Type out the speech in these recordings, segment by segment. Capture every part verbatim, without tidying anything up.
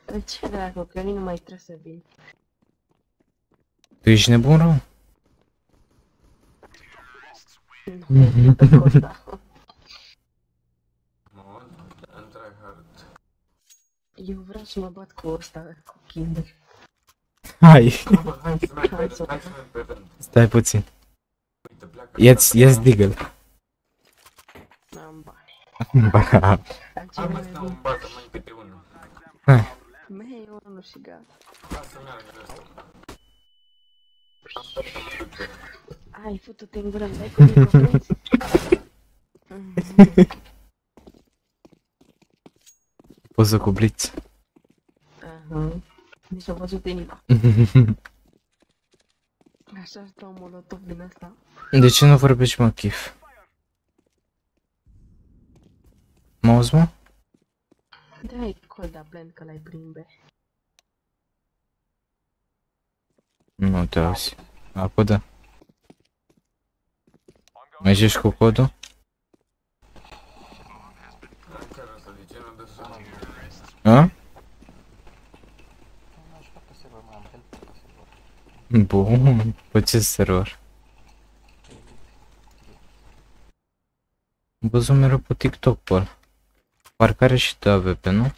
Ce dracu, că nu mai trebuie să vin. Tu ești nebun, rău? Nu, pe Costa. Eu vreau să mă bat cu ăsta, cu Kinder. Hai! Hai să... Stai puțin. Ia-ți, ia-ți Deagle. N-am bani. Ba. Hai. Mei, eu nu și gata. Ai, futu-te în gură, dai cu microfonți. Poză cu Blitz. Aha. Nici am văzut inima. Așa aș da un molotov din asta. De ce nu vorbești, mă, Chif? Mă auzi, mă? Dai col de blend că l-ai prin B. Nu te auzi. Acum da. Mai joci cu codul? A? Bun, pe ce server? Am văzut mereu pe TikTok pe ăla. Parcă are și de A V P, nu?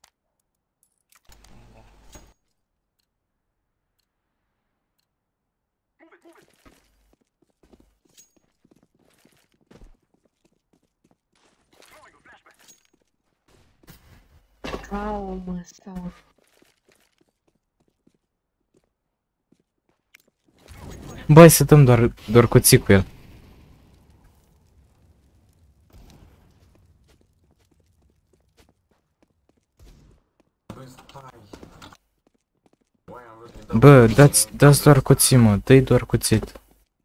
Au, mă, stau. Băi, să dăm doar, doar cuții cu el. Bă, dați, dați doar cuții, mă, dă-i doar cuțit.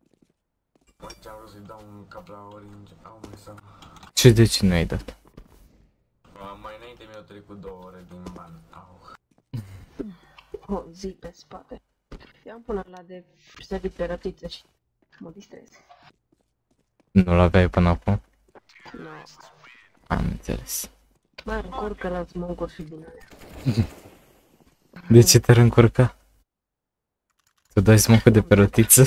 Ce, de ce nu ai dat? Mai înainte mi-au trecut două ore din ban. Au. O zi pe spate. Eu am până la de servit pe rătiță și mă distrez. Nu l-aveai până acum? Nu. Am înțeles. Mă încurcă la mă încurc și din alea. De ce te-ar încurca? Tu dai smoke de pe rotiță?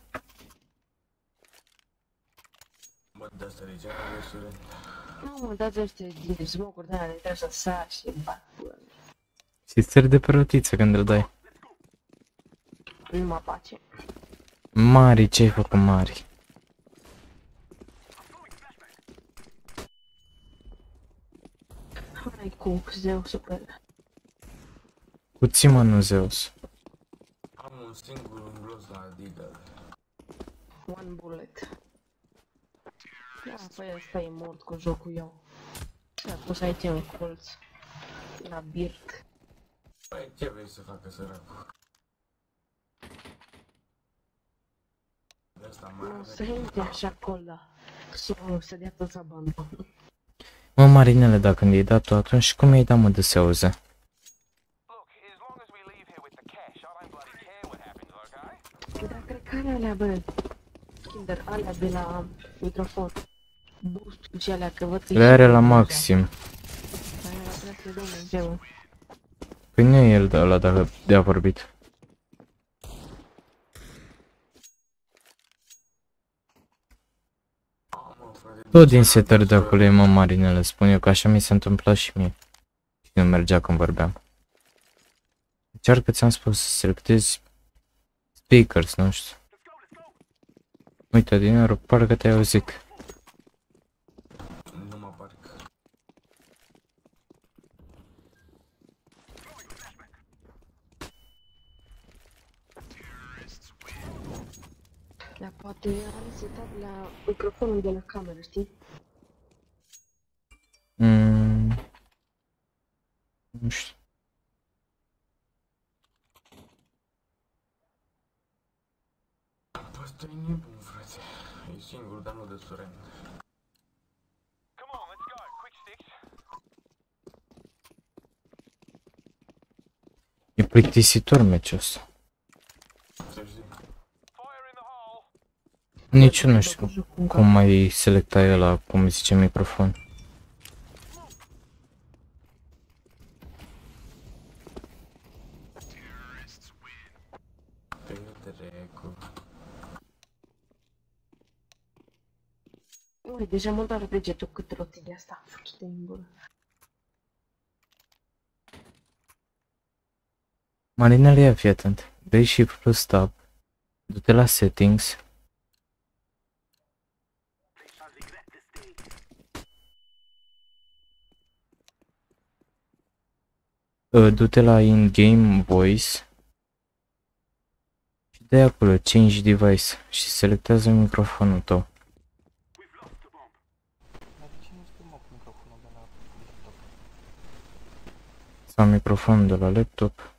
Mă, de asta de genul de surent. Nu, mă, dați ăștia din smoke-uri de alea, trebuie să sar și bat. Și țări de pe rotiță când îl dai. Nu mă pace. Mari, ce-ai făcut, Mari? Hai cu Zeus pe ele. Cuții, mă, nu Zeus. Am un singur înglos la Deagle. One bullet. Da, păi ăsta e mort cu jocul eu. Și-a pus aici un colț. La birt. Păi, ce vrei să facă săracul? De asta Nu, mare. să intre așa acolo, da. Să să dea toți abandon. Mă, Marinele, dacă mi-ai dat-o atunci, cum i-ai dat, mă, de se auze? Dar cred că are alea, bă. Kinder, alea de la microfon. Boost și alea, că văd că Le are la maxim. Aia trebuie să dăm în geu. Păi nu e el de ăla dacă de-a vorbit. Tot din setări de acolo e, mă, Marinele, spun eu, că așa mi se întâmpla și mie. Și nu mergea când vorbeam. Încearcă, ți-am spus, să selectezi speakers, nu știu. Uite, din euro, parcă te-ai auzit. Nu mă parcă. Dar poate are setat la microfonul de la cameră, știi? Mm. Nu știu. Păi ăsta e nebun, frate. E singur, dar nu de surent. E plictisitor meciul ăsta. Nici eu nu știu cum mai selecta el la, cum zice, microfon. trecu. Ui, deja mă doare degetul cât rotile asta. Fute în gură. Marinele, ia fii atent. Dai shift plus tab. Du-te la settings. Uh, Du-te la in-game voice. Și dai acolo change device și selectează microfonul tău. Dar de ce nu schimbăm microfonul de la laptop? Sau microfonul de la laptop.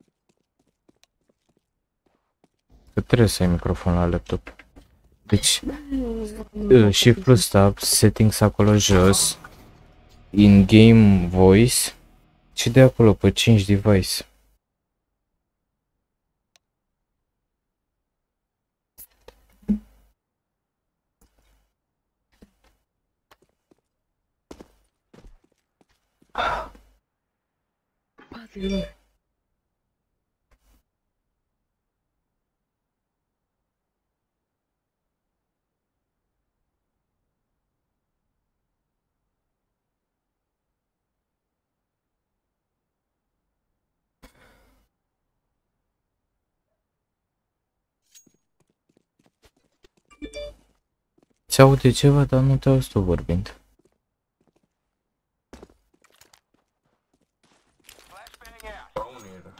Că trebuie să ai microfon la laptop. Deci, uh, shift plus tab, settings acolo jos, in-game voice și de acolo pe change device. Bate-l. Se aude ceva, dar nu te auzi tu vorbind. Paunir.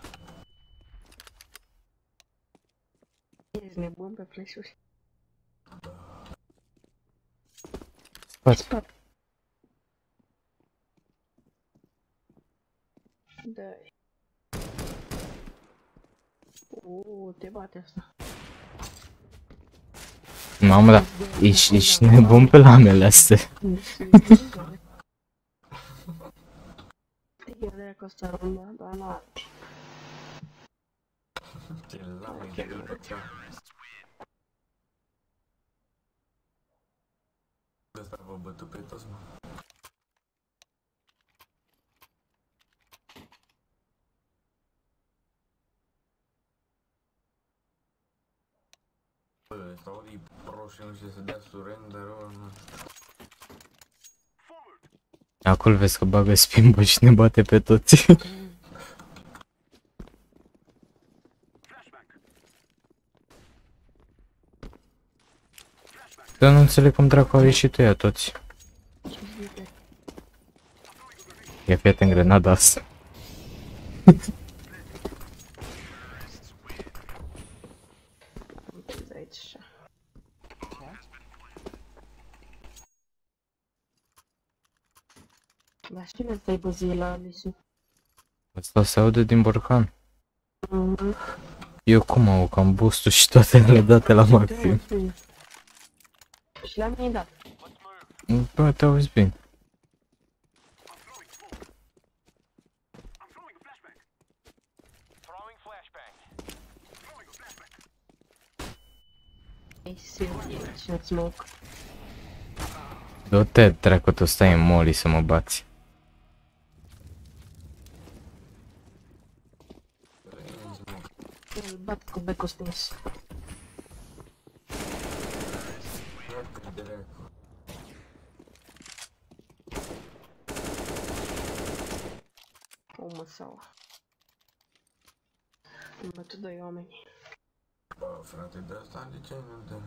Ești nebun pe flash-uri. Spate. Spate. Dai. Uuu, te bate asta. Mamă, dar ești, ești nebun pe lamele astea. Te chiede că sta runda, dar nu. Ce lame de gândăcea. Ăsta v-a bătut pe toți, mă. Bă, ăsta ori e pro și nu știe să dea surrender, ori nu. Acolo vezi că bagă spimbă și ne bate pe toți. Dar nu înțeleg cum dracu au ieșit ăia toți. Ia fii atent grenada asta. Aici așa. Dar știi că stai băzie la Alice? Asta se aude din borcan. Mhm. Eu cum au, că am boost-ul și toate le date la maxim. Și la mine dat. Bă, te auzi bine. Ei, simt și în smoke. Du-te, dracu, tu stai în molly să mă bați. Îl bat cu becul stins. Ia cât de recu. O măsau. Am bătut doi oameni. Bă, frate, de asta de ce nu dă?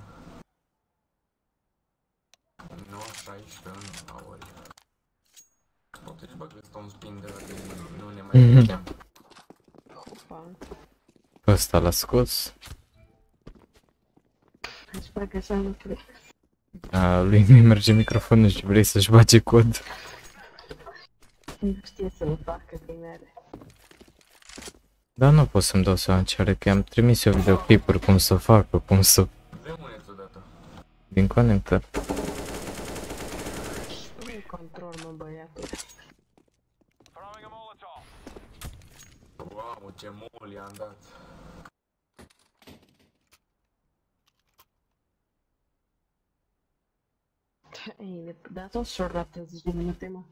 nouă șaisprezece la ori. Poate și bă, că ăsta un spin de la de nu ne mai duceam. Opa. Ăsta l-a scos. Sper că să nu cred. A, lui nu-i merge microfonul și vrei să-și bage cod. Nu știe să le facă primere. Dar nu pot să-mi dau seama ce are, că i-am trimis eu videoclipuri cum să facă, cum să... Dă muneți odată. Din conector. Nu-i control, mă, băiatul. Wow, ce mult i-am dat. Ei, dar tot și-o ratezi de minute, mă.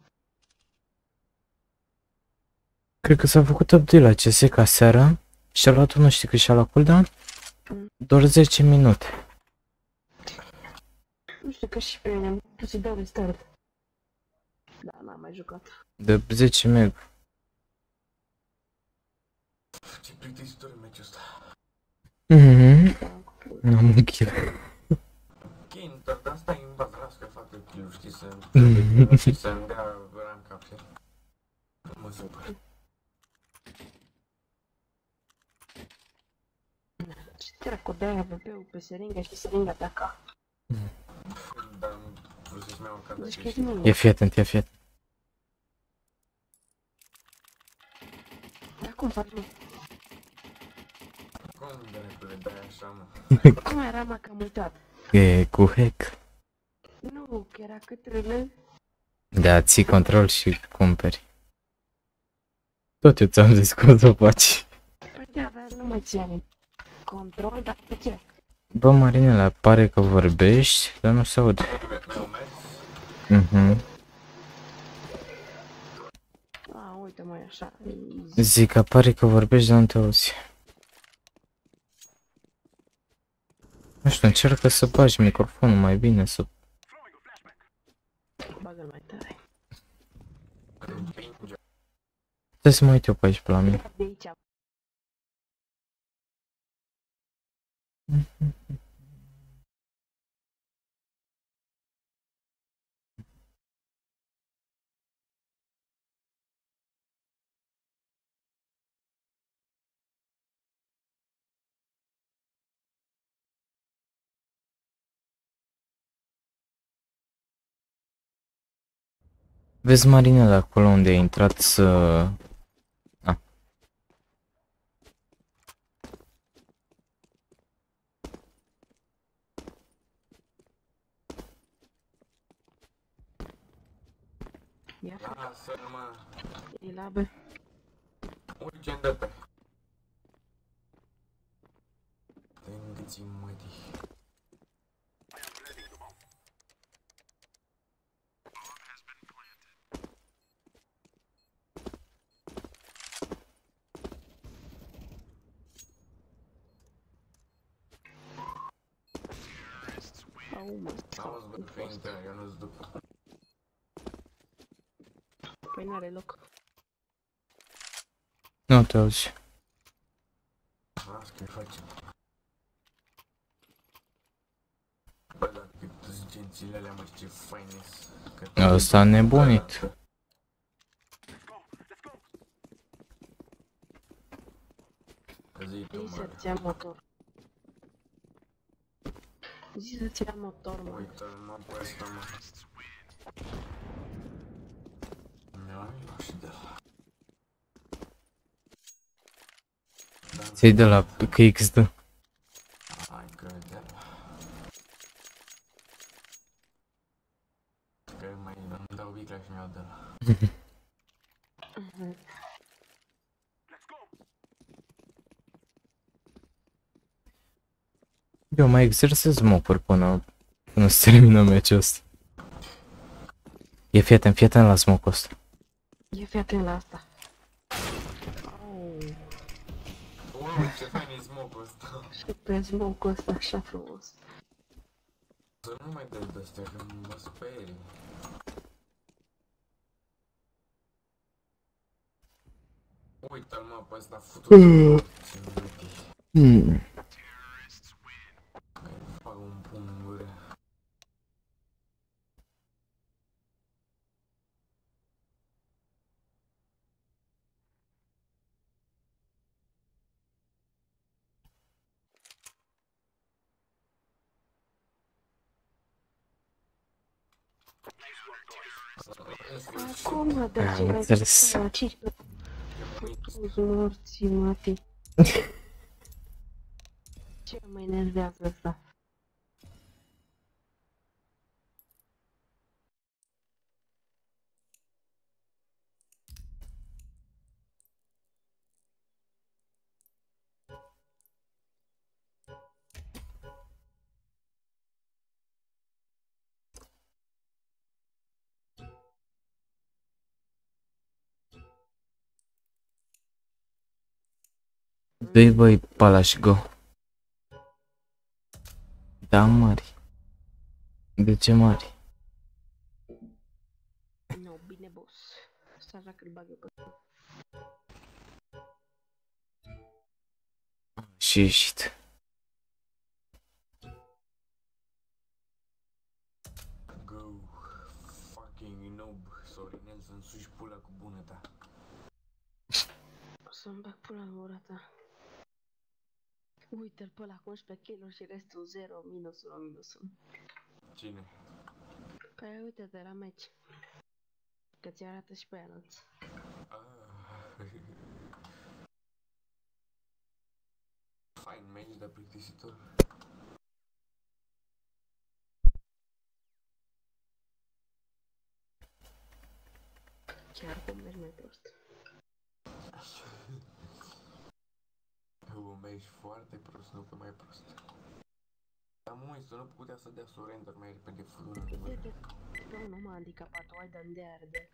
Cred că s-a făcut update la C S ca seara și a luat unul, știi că și-a luat cooldown? Doar zece minute. Nu știu că și pe mine am putut să-i dau restart. Da, n-am mai jucat. De zece meg. Ce plictisitor e meciul ăsta. Mhm. Da, cu pula. Am un kill. Chinter, dar asta e în baza, las că facă kill, știi, să și să-mi dea rank up, știi? Mă supăr. Ce dracu de-aia A V P-ul pe seringa și seringa ataca. Dar vreau să-și mai urcat Deci de că ce. nu. E fii atent, ia fii atent. Dar cum faci, mă? Cum de necule dai așa, mă? Cum era, mă, că am uitat? E cu hack. Nu, că era cătrână. Da, ții control și cumperi. Tot eu ți-am zis cum să faci. Păi da, dar nu mai ține control, dar pe ce? Bă, Marinela, pare că vorbești, dar nu se aude. Mi-au mers? Mhm. A, uite, mă, e așa. Zic că pare că vorbești, dar nu te auzi. Nu știu, încearcă să bagi microfonul mai bine, să... Bagă-l mai tare. Împinge. Stai să mă uit eu pe aici, pe la mine. De aici. Vezi, Marinela, acolo unde ai intrat să... A. Ia fă, Lasă-l, mă. e la B. Urgent de pe. Te îngâțim, mătii. Au, mă. Auzi, bă, feinte, eu nu-ți duc. Păi n-are loc. Nu te auzi. Las că-i facem. Bă, dar cât gențile alea, mă, ce faine-s. Ăsta a nebunit. Zi tu, Zi mă. să-ți ia motor. Zi să-ți ia motor, mă. Uite-l, mă, pe ăsta, mă. Mi-au și de la. Ți-ai de la K X D. Hai că de la. Că mai îmi dau bicla și mi-au de la. Eu mai exersez mocuri până, până se termină meciul ăsta. E fii atent, fii atent la smoke-ul ăsta. E fi atent la asta. Au. Wow, ce fain e smoke-ul ăsta. Și pe smoke-ul ăsta așa frumos. Să nu mai dai de-astea, că mă sperii. Uite-l, mă, pe ăsta futut. Ce mătii. Hmm. Fac un pumn în gură. Acum, mă, dar Am ce mai înțeles. la cinci Uzi morții, mati. Ce mă enervează asta? Dă-i băi pala și go. Da, mari. De ce mari? No, bine, boss. Asta așa că-l bag eu pe... Și ești. Go, fucking noob, Sorinel, să-mi suși pula cu bună ta. O să-mi bag pula în gura ta. Uite-l pe ăla cu unsprezece kilograme și restul zero, minus unu, minus unu. Cine? Păi uite-te la meci. Că ți arată și pe anunț. Ah. Fain meci, dar plictisitor. Chiar cum mergi mai prost. Tu mergi foarte prost, nu că mai prost. Dar măi, să nu putea să dea surrender mai repede furul în gură. Uite, pe un om handicapat, o ai de de arde.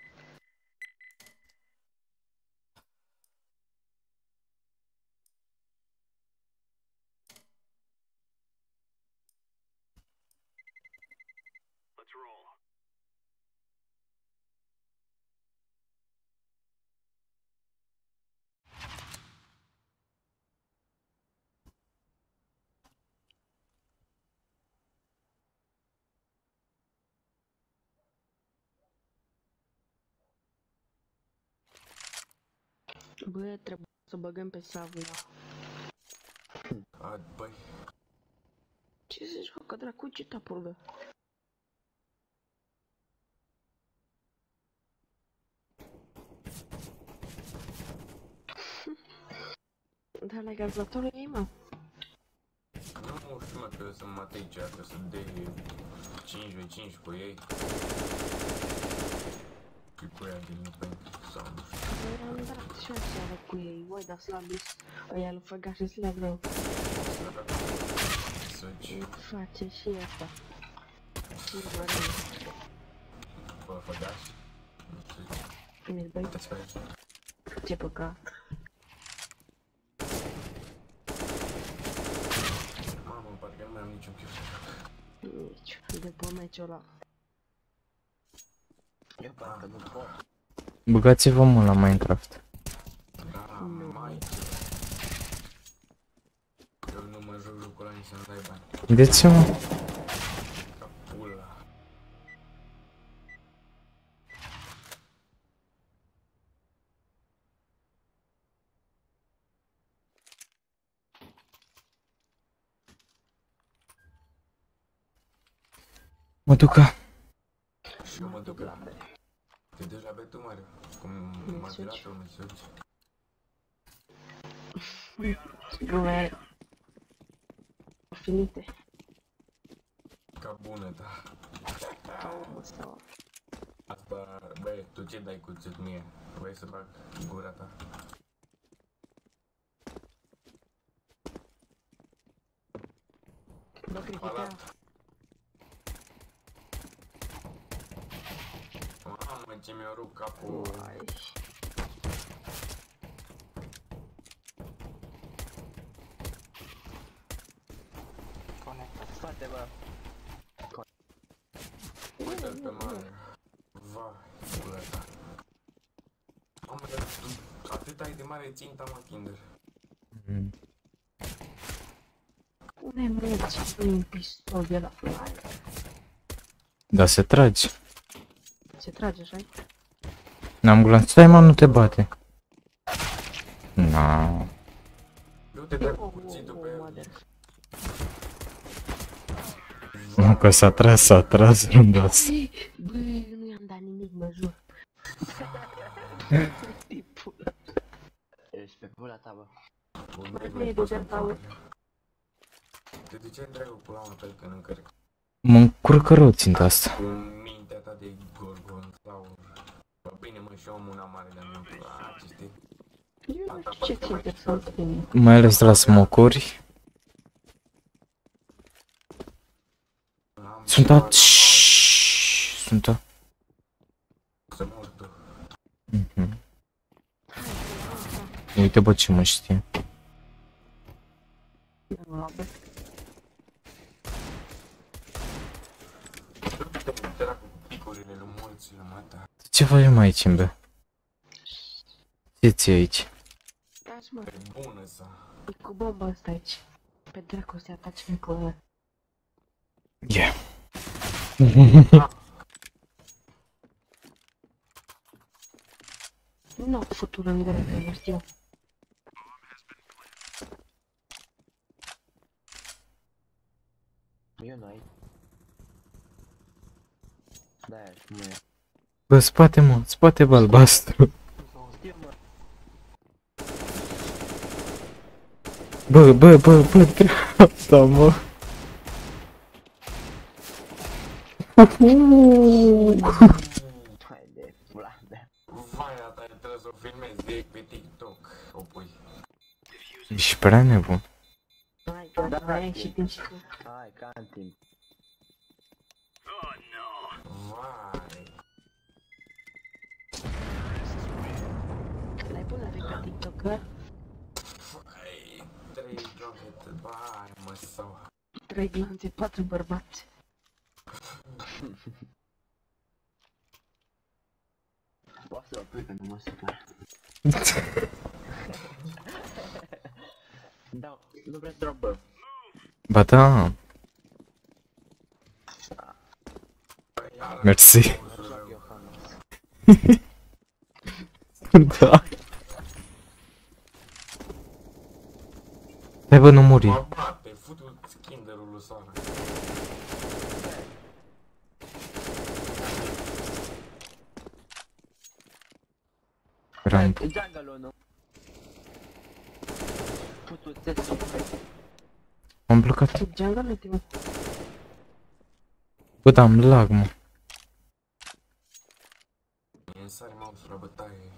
Bă, trebuie să băgăm pe Savula. A, băi, Ce se joacă, dracu, ce tapurgă? Da, la calculatorul ei, mă. nu știu mă că să mă atei cearcă să dea cinci pe cinci cu ei. Și cu ea din Lupen sau nu știu. Bă, am dat și așa cu ei, voi, dar slabis. Ăia lui Făgaș și slab rău. Să-ți Face și asta. Și mărând. fă făgași. Nu știu Bine, băi, ce faci. ce păcat. Mamă, parcă nu mai am niciun chef să joc. Nici, după meciul ăla. Eu parcă nu pot. Băgați-vă mă la Minecraft. Da, Nu. mai. Eu nu mă joc jocul ăla nici să-mi dai bani. De ce mă? Ca pula. Mă ducă. Și eu mă duc la bere. Te duci la bere tu, Mario? Cum m-a tirat un mesaj. Glume... Finite. Ca bună, da. Au, mă, sau... Asta, băi, tu ce dai cuțit mie? Vrei să bag gura ta? Bă, critica... Palat. Mamă, ce mi-a rupt capul. Ai... Conectat. Spate, bă. Uite-l pe mare. Vai, pula ta. Mamă, dar tu atât ai de mare ținta, mă, Kinder. Mm. Pune mergi un pistol de la fly. Da, se tragi. Se trage, așa-i? N-am glonț. Stai mă, nu te bate. Na. Eu te dai cu Oh, cuțitul oh, pe el. mother. Nu că s-a tras, s-a tras rândul ăsta. Bă, nu i-am dat nimic, mă jur. Tipul. Ești pe pula ta, bă. Bun, Mai băi, bine poți de să-mi pauză. fac. De de ce întreagă pula mă pe el că nu încarc? Mă încurcă rău ținta asta. Cu mintea ta de gorgonzaur. Bă, bine, mă, și omul n-am mare de mult. A, ce știi? Eu nu știu ce ți interesant pe mine. Mai ales la smocuri. Am Sunt ceva a... Sunt a... să mor tu. Mhm. Uite bă ce mă știe. Nu, bă. morților, mă, da. Ce facem aici, Imbe? Ce ți aici? Stați mă, E bună să... e cu bomba asta aici. Pe dracu să-i ataci în până. Yeah. Nu, futul în dreapta, nu știu. Eu nu ai. Da, și nu e. Bă, spate, mă, spate bă albastru. Știu, mă. Bă, bă, bă, bă, dreapta, mă. Hai de Vlad. Vai, ta trebuie să o filmezi direct pe TikTok. O pui. Ești prea nebun. Hai, că da, mai ai și timp și tu. Hai, ca în timp. Vai. L-ai pus pe pe TikTok, hă? Vai. Trei jochete, vai, mă, sau. Trei glanțe, patru bărbați. Poți să o pui că nu mă supăr. Da, nu vreți drop, bă. Ba da, mersi. Așa că eu fanos. Da. Hai bă, nu muri. Mă bate, futu skinderul lui Sara. Ramp. E jungle-ul, nu? Putu-te supăr. M-am blocat. Sub jungle, uite-mă. Bă, da, am lag, mă. E în sare mouse-ul la bătaie.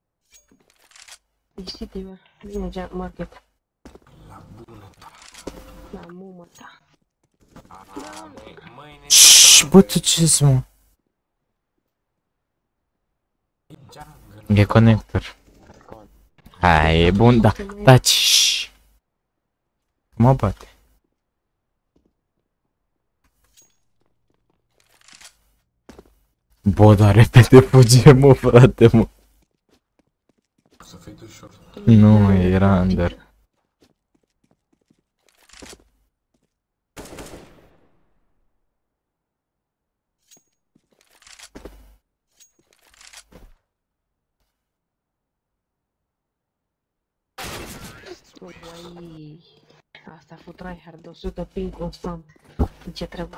Ești city, bă. Vine jungle market. La bună ta. La mumă ta. A, măi, mâine... Șșș, bă, tu ce-s, mă? E jungle. E conector. Hai, e bun, da. Taci, șșș. Mă bate. Bă, dar repede fuge, mă, frate, mă. Să fii tu ușor. Nu, era under. Ui, asta fu tryhard, o sută ping constant. De ce trebuie?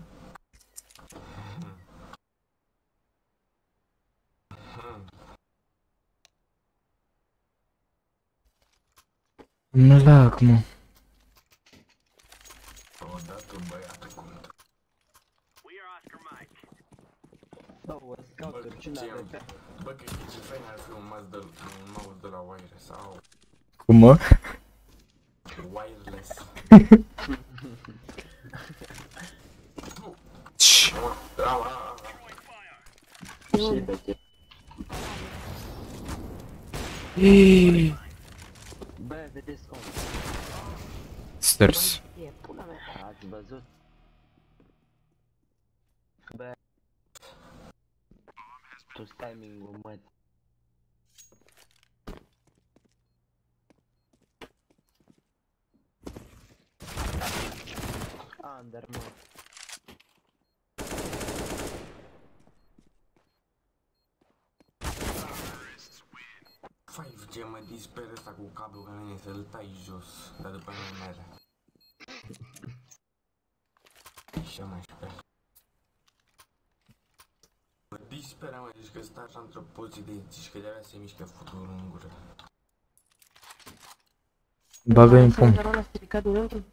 Nu lag, mă. Odată băiatul cum... Două scout-uri, ce Ce n-are pe... Bă, că ce fain ar fi un mouse de, un mouse de la Wire sau Cum, mă? wireless. Șș. Ala, Și pe ce... Iiii. Bă, vedeți cum? Stairs. E pula mea. Ați văzut? Bă... Tu timing-ul, mă. Under, mă. cinci G mă disper ăsta cu cablu ca mine să-l tai jos, dar după nu mere. Așa mai sper. Mă disperă, mă, zici că stai așa într-o poziție de zici că de-abia se mișcă futurul în gură. Bagă în pom. Senzorul ăla stricat dinăuntru?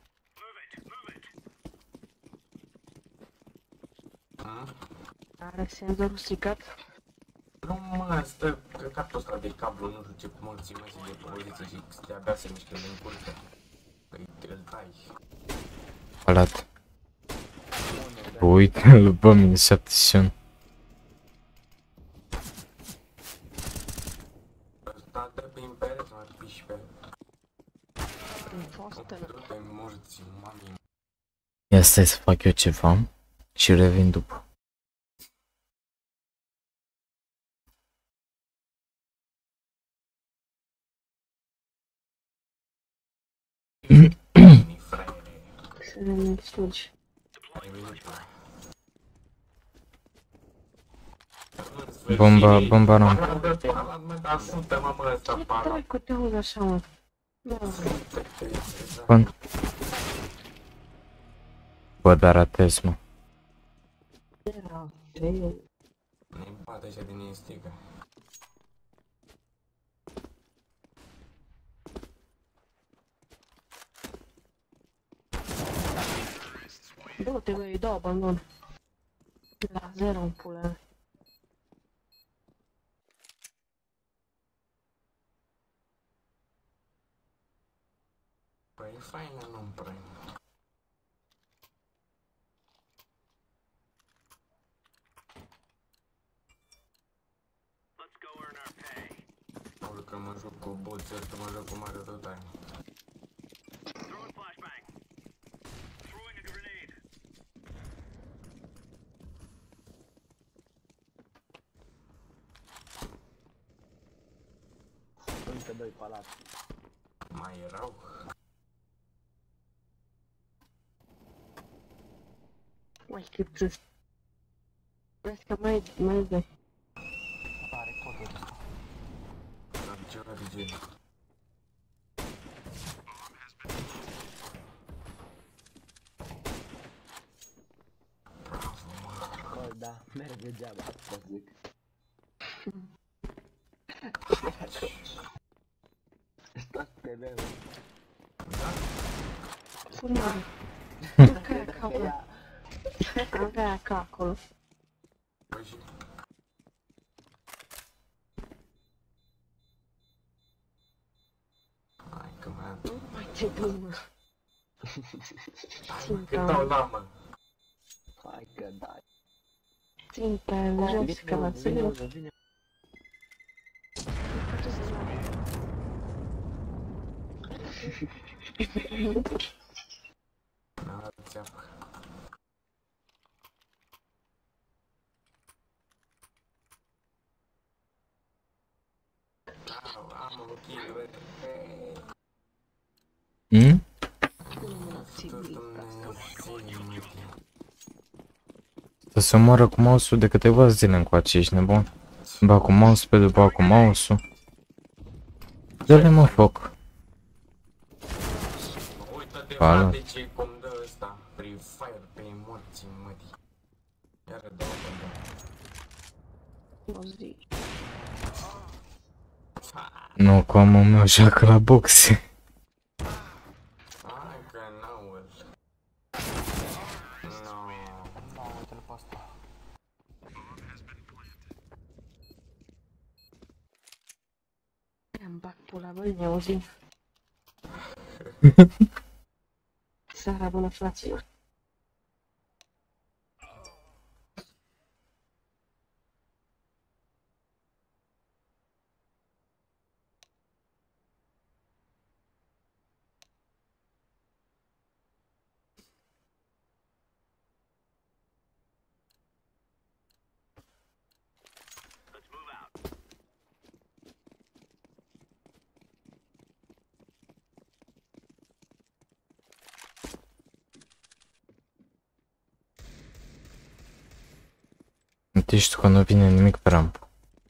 Hmm? Are senzorul stricat? Nu mă, stă căcatul ăsta de cablu, nu știu ce mulțime de poziție și de-abia se mișcă din curte. Păi îl tai. Palat. Uite-l, bă, minus șaptezeci și unu. Ăsta dă prin pereți, mă, piși pe... În fostă. Du-te morții, mami. Ia stai să fac eu ceva și revin după. Mini fraiere. Să ne fugi. Ai venit tu. Bomba, bomba ramp. Ajută-mă, mă, ăsta, Ce para. dracu te auzi așa, mă? Nu, Bun. Bă, dar ratez, mă. era trei. Ne bate așa din instică. Du-te, bă, îi dau abandon. La zero în pula mea. Păi e faină, nu-mi prend. Ori că mă joc cu boțer, că mă joc cu mare tot time. Încă doi palat. Mai erau? Uai, ce prost. Vezi că mai, mai dai. Are codul. Am ceva de genul. Bravo, mă. Bă, da, merge geaba, asta zic. Stați pe meu. Furmare. Avea ca acolo. Avea ca acolo. Păi și... Hai că mai am... Nu mai te du, mă. Hai mă, că dau la mă. Hai că dai. Țin pe jos, că la Vine ținut. uză, vine. Mi-am dat țeapă. Au, am un kill, bă. Hmm? Să se omoară cu mouse-ul de câteva zile încoace, ești nebun? Ba cu mousepad-ul, ba cu mouse-ul. Dă-le mă foc. Uită-te, Alo. frate, ce cum dă ăsta. Free Fire pe morții, mătii. Iară dau pe O zi. Nu, cu amul meu joacă la boxe. Hai că n-aul. No. Da, uite-l pe asta. Îmi bag pula, băi, ne auzim. Seara bună, fraților. Știi că nu vine nimic pe ramp.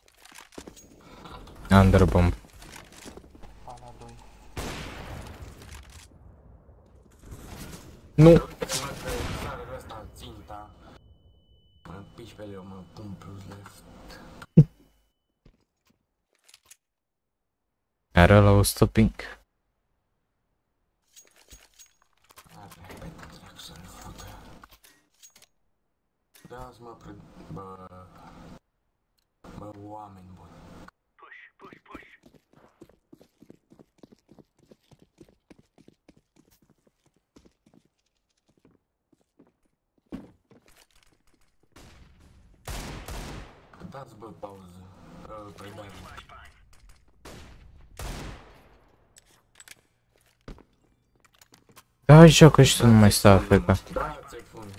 Underbomb. Pala doi. Nu! Mă, că sară ăsta ținta. Mă piși pe eu, mă pun plus left. Era la o stopping. Are, pe dracu să-l fută. Da-ți mă, pre... Bă... Bă, oameni buni. Dați, bă, pauză. Uh, predare. Da, joacă și tu nu mai stai afeca. Dați-i fund.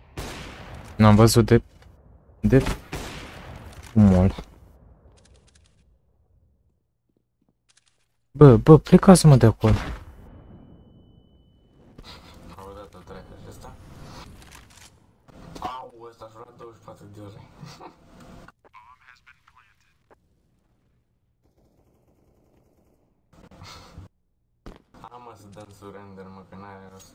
N-am văzut de... de... mol. Bă, bă, plecați-mă de acolo. Au dat o treacă și ăsta. Au, ăsta a jurat douăzeci și patru de ore. Am mă să dăm surrender, mă, că n-are rost.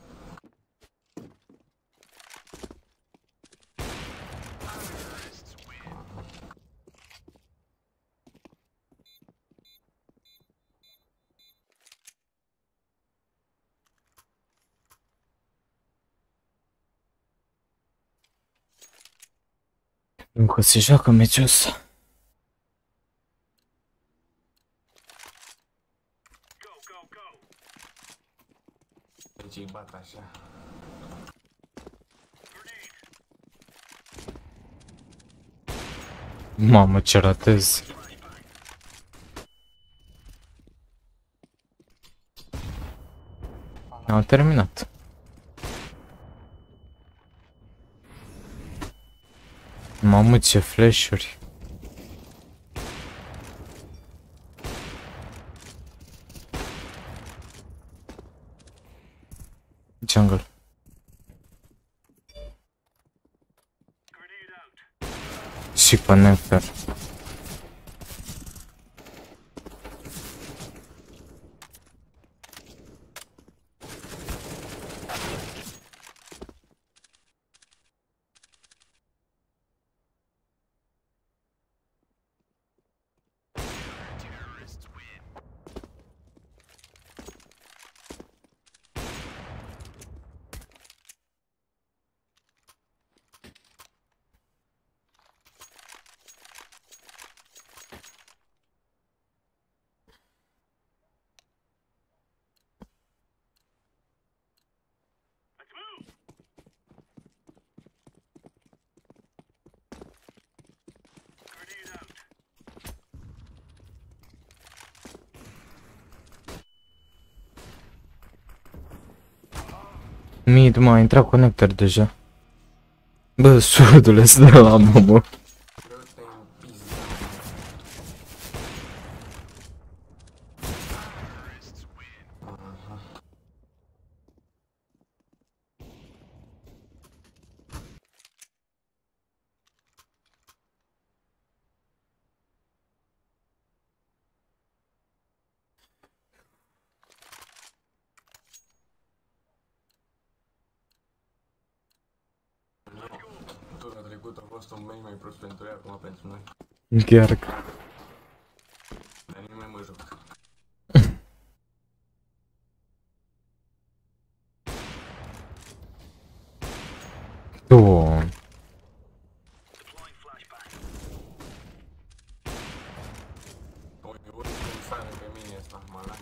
Încă se joacă meciul ăsta. Deci îi bat așa. Mamă, ce ratez. Am terminat. Mamă, ce flash-uri. Jungle. Și connector. Mid, mă, a intrat conector deja. Bă, surdule, să dă la mamă. Vreau să te în pizda. Aha. Tura trecută a fost un meci mai prost pentru ea, acum pentru noi. Chiar că... Dar nu mai mă joc. Doamne. Ui, ui, cum sare pe mine ăsta, mă lași.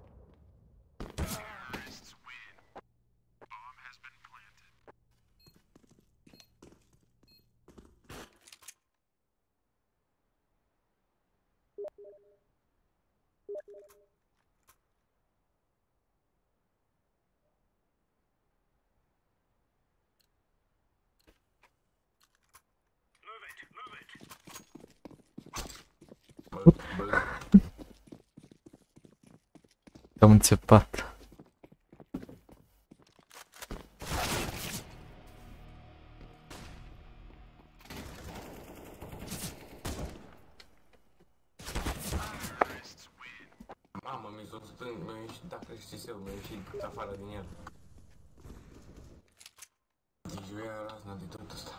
Bă, bă. Am înțepat. Mamă, mi s-o stâng, mi-a ieșit, dacă știți eu, mi-a ieșit afară din el. Deci eu era razna de tot ăsta.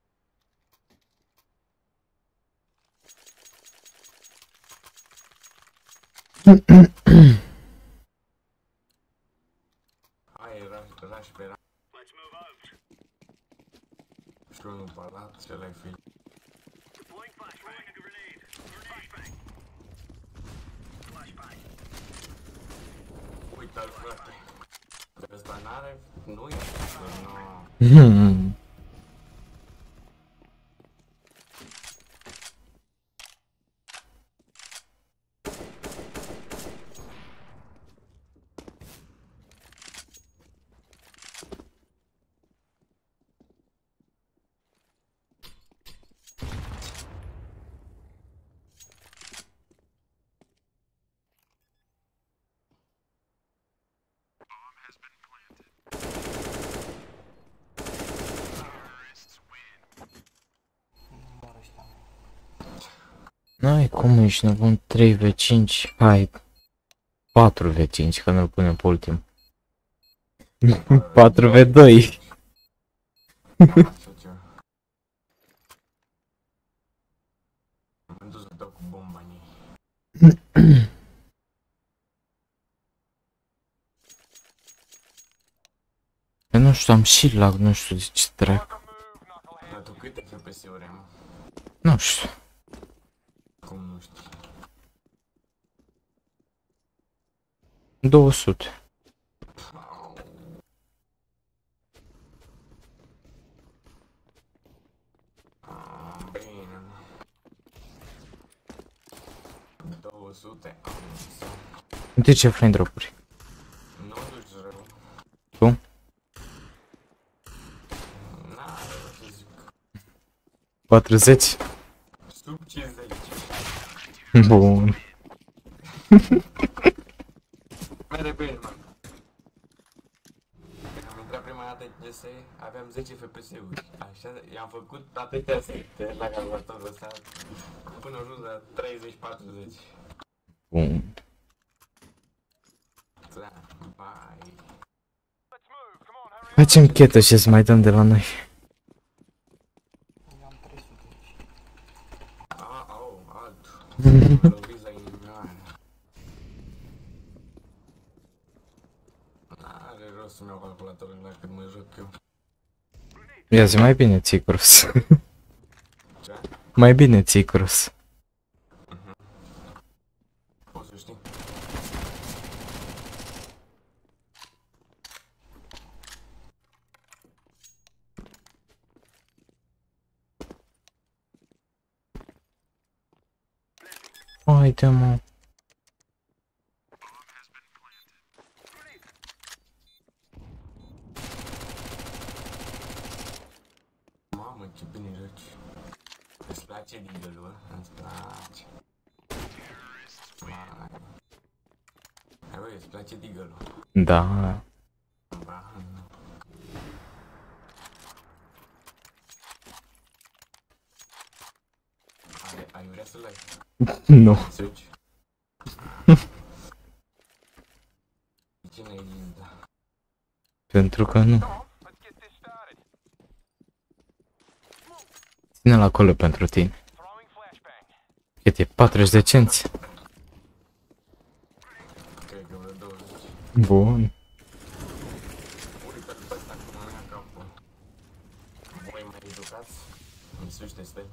Hai, raș, raș pe raș. Și unul palat, ce l-ai fi. Uite-l, frate. Ăsta n-are, nu e, nu. Hmm. N-ai cum ești nebun, trei v cinci, hai, patru v cinci, că nu-l punem pe ultim. patru v doi. Așa ceva. M-am dus să dau cu bomba în ei. Eu nu știu, am și lag, nu știu de ce dracu. Dar tu câte F P S-uri ai, mă? Nu știu. Cum nu știi? două sute. Bine. două sute. De ce flame drop-uri? Nu duci rău. Tu? N-are rău să zic. patruzeci? Sub cincizeci. Bun. Mere bine, mă. Când am intrat prima dată în C S, aveam zece F P S-uri. Așa, i-am făcut atâtea secte la calculatorul ăsta până ajuns la treizeci patruzeci. Bun. Da, bai. Facem chetă și să mai dăm de la noi. Eu am trei sute. A, au, altul. Mă loviți la inimioară. N-are rost să-mi iau calculatorul la cât mă joc eu. Ia zi, mai bine ții cross. Ce? Mai bine ții cross. Poți să știi? Haide, mă. Mamă, ce bine joci. Îți place Deagle-ul, ă? Îți place. Mai. Hai băi, îți place Deagle-ul. Da. Ba. Ai, ai vrea să-l ai? Nu. Suci? De ce n-ai Linda? Pentru că nu. Ține-l acolo pentru tine. Cât e? patruzeci de cenți? Cred că vreo douăzeci. Bun. Uite-l pe ăsta cum îmi ia capul. Voi mai educați? În sus de stai.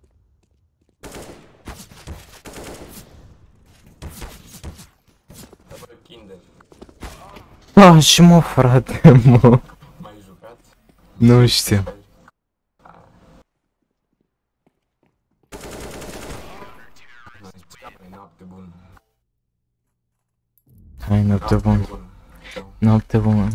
Da, bă, Kinder. Ah, și mă, frate, mă. Mai jucat? Nu știu. Mai noapte bună. Hai, noapte bună. Ciao. Noapte bună.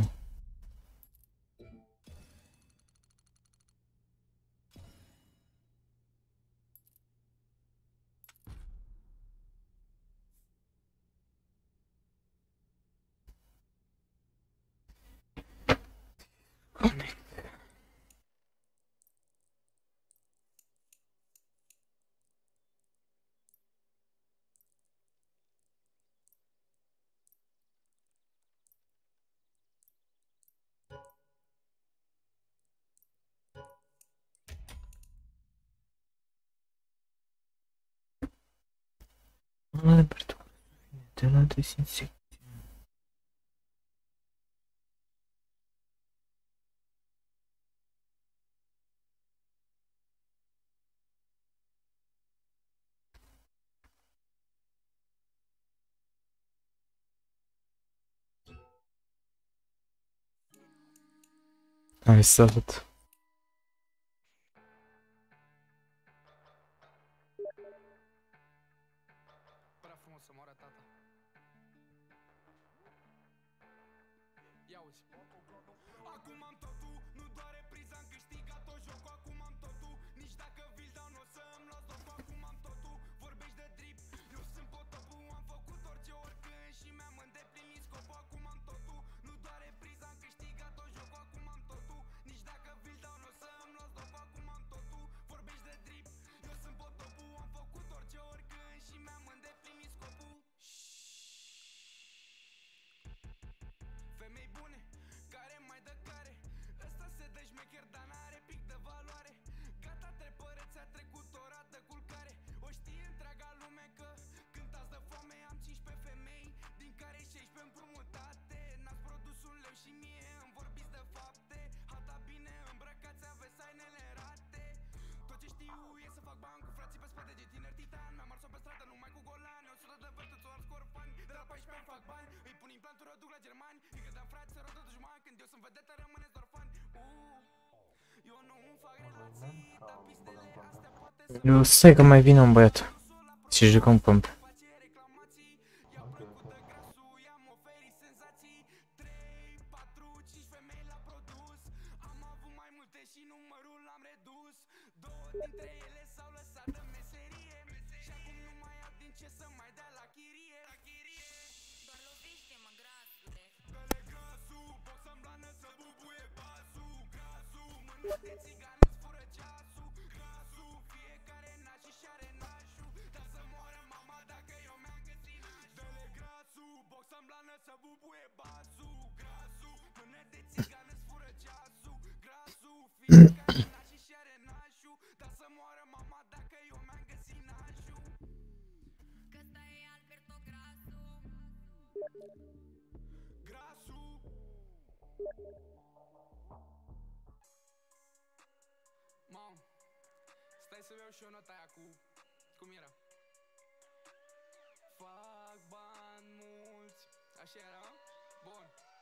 Alberto, de la desinfecție. Hai, salut. Prea frumos să moară tata. Ia uzi. Acum am totul, nu doare priza, am câștigat-o jocul. Acum am totul, nici dacă vi-l dau n-o să-mi luați locul. Acum am totul, vorbești de drip, eu sunt potopul. Am făcut orice oricând și mi-am îndeplinit scopul. Acum am totul, nu doare priza, am câștigat-o jocul. Acum am totul, nici dacă vi-l dau n-o să-mi luați locul. Acum am totul, vorbești de drip, eu sunt potopul. Am făcut orice oricând bune, care mai dă care. Ăsta se dă șmecher, dar n-are pic de valoare. Gata, trepăreți, a trecut ora de culcare. O știe întreaga lume că cântați de foame. Am cincisprezece femei, din care șaisprezece împrumutate. N-ați produs un leu și mie îmi vorbiți de fapte. Hata bine îmbrăcați, aveți hainele rate. Tot ce știu e să fac bani cu frații pe spate de tineri titan. Mi-am ars-o pe stradă numai cu golani. O sută de vârtă, ți-o ars cu orfani. De la paisprezece ani fac bani, îi pun implanturi, o duc la germani. Îi credeam frați, se rotă de jumani. Când eu sunt vedetă, rămâneți doar fani. Uuu, eu nu îmi fac relații, dar pistele astea poate să Eu stai că mai vine un băiat. Și jucăm pump. face reclamații. I-au plăcut de grasul, i-am oferit senzații. Trei, patru, cinci femei la produs. Am avut mai multe și numărul l-am redus. Două dintre ele s-au lăsat de meserie. Și acum nu mai au din ce să mai dea la chirie. Doar lovește-mă, grasule. Dă-le grasul, box în blană să bubuie basul. Grasul, mână de țigană îți fură ceasul. Grasul, fiecare naș și are nașul. Dar să moară mama dacă eu mi-am găsit nașul. Dă-le grasul, box în blană să bubuie basul. Grasul, mână de țigană îți fură ceasul. Grasul, fiecare naș și are nașul. Dar să moară mama dacă eu mi-am găsit nașul. Că ăsta e Alberto Grasu. Grasul. Mam, stai să iau și eu nota aia cu... Cum era? Fac bani mulți. Așa era, mă? Bun.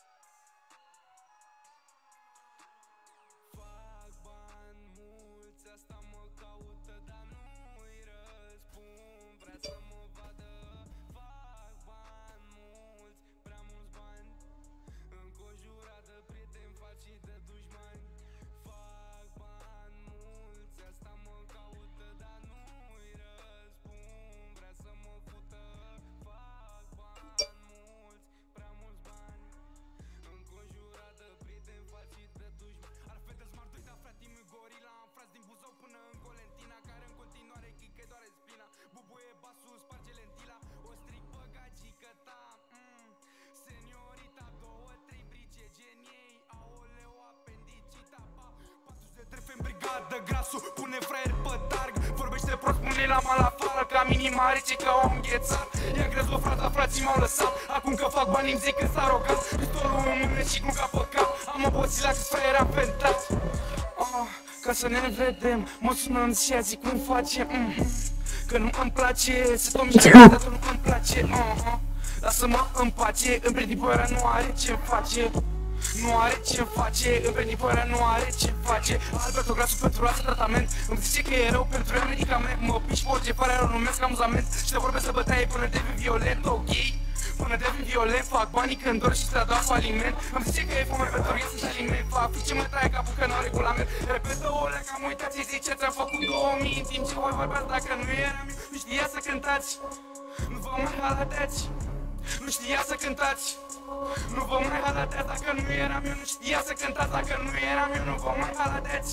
Fac bani mulți, asta mă caută, dar nu-i răspund. Vrea să mă vadă. Fac bani mulți, prea mulți bani. Înconjurat de prieteni faci și de dușmani. Fac bani mulți, asta mă caută, dar nu-i răspund. Vrea să mă fută. Fac bani mulți, prea mulți bani. Înconjurat de prieteni faci și de dușmani. Ar fete smart doi, dar frate mi gorila. Am frați din Buzău până în Colentina, care în continuare chică doare spina. Bubuie basul, sparge lentila. O stric pe gagică ta, mm. Seniorita, două, trei brice geniei. Aoleu, apendicita, pa. patruzeci de trefe în brigadă, grasul pune fraier pe targ. Vorbește prost, pune la malafală. Ca minimare, ce că om înghețat. I-am crezut frata, frații m-au lăsat. Acum că fac bani îmi zic că s-a rogat. Pistolul în mână și cum ca pe cap. Am obosit la câți fraieri am pentat. Oh, ca să ne vedem, mă sunăm și a zic cum face, mm. Că nu îmi place, să tot miște, dar nu îmi place, uh-huh. Lasă-mă în pace, împredipoarea nu are ce face. Nu are ce face, împredipoarea nu are ce face. Alberto Grasu pentru asta tratament. Îmi zice că e rău pentru ea medicament. Mă piși pe orice pare rău, numesc amuzament. Și te vorbesc să bătaie până devin violent, ok? Până devin violent, fac banii când dor și strada faliment. Îmi zice că e foame pentru el să-și aliment. Fac fiice mă taie capul că n-au regulament. Repetă o leacă, am uitat ce zice, ți-am făcut două mii. În timp ce voi vorbeați, dacă nu eram eu, nu știa să cântați. Nu vă mai halateați. Nu știa să cântați. Nu vă mai halateați, dacă nu eram eu. Nu știa să cântați, dacă nu eram eu. Nu vă mai halateați.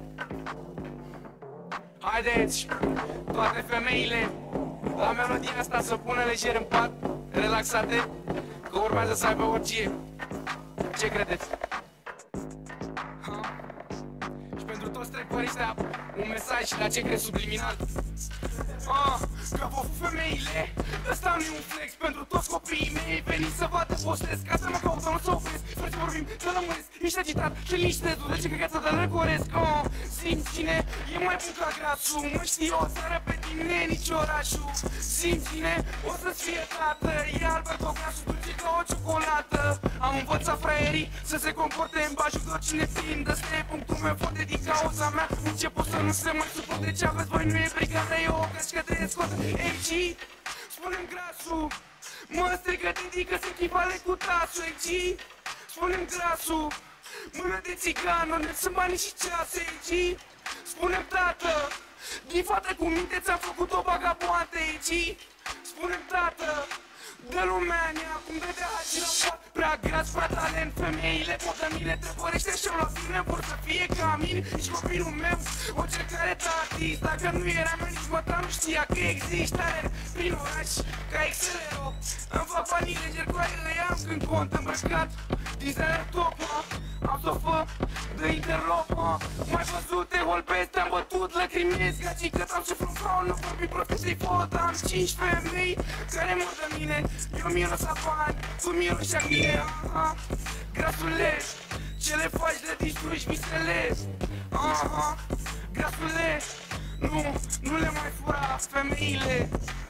Haideți, toate femeile la melodia asta să pună lejer în pat, relaxate, că urmează să aibă orgie. Ce credeți? Ha? Și pentru toți trecurii ăștia, un mesaj la ce crezi subliminal. Ah, că vă fu femeile, ăsta nu e un flex pentru toți copiii mei. Veniți să vadă postez, ca să mă caută, nu să opresc. Frate, vorbim, să lămuresc, ești agitat și liniște, tu de ce căcața de răcoresc. Oh, simți cine e mai bun ca grasul, mă știi o țară pe tine, nici orașul. Simți cine o să-ți fie tată, e Alberto Grasu, dulce ca o ciocolată. Am învățat fraierii să se comporte în bajul de oricine fiind. Ăsta e punctul meu foarte din cauza mea. Început să nu se mai suporte ce aveți voi, nu e brigada, e o gașcă de scoată. M G, spune-mi Grasu, mă strigă Didi că se chivale cu tasul. M G, spune-mi Grasu, mână de țigană, ne sunt banii și cease. M G, spune-mi tată, din fată cu minte ți-am făcut o vagabondă. M G, spune-mi tată, de lumea nea, cum vedea și la pat. Prea gras, prea talent, femeile pot de mine. Trepărește și-o la fine, vor să fie ca mine. Ești copilul meu, orice care te artist. Dacă nu eram eu, nici măcar nu știa că există talent prin oraș, ca X L R O. Îmi fac banii legeri cu aia, îi am când cont îmbrăcat Designer top, mă, am să fă de interlop, mă. Mai văzute holbezi, te-am bătut, lăcrimezi, gacii că am sufru în front, nu vorbi profesii fotă, am cinci femei care mor de mine, eu miros la bani, tu miros și mine, aha, grasule, ce le faci, le distrugi visele, aha, grasule, nu, nu le mai fura femeile.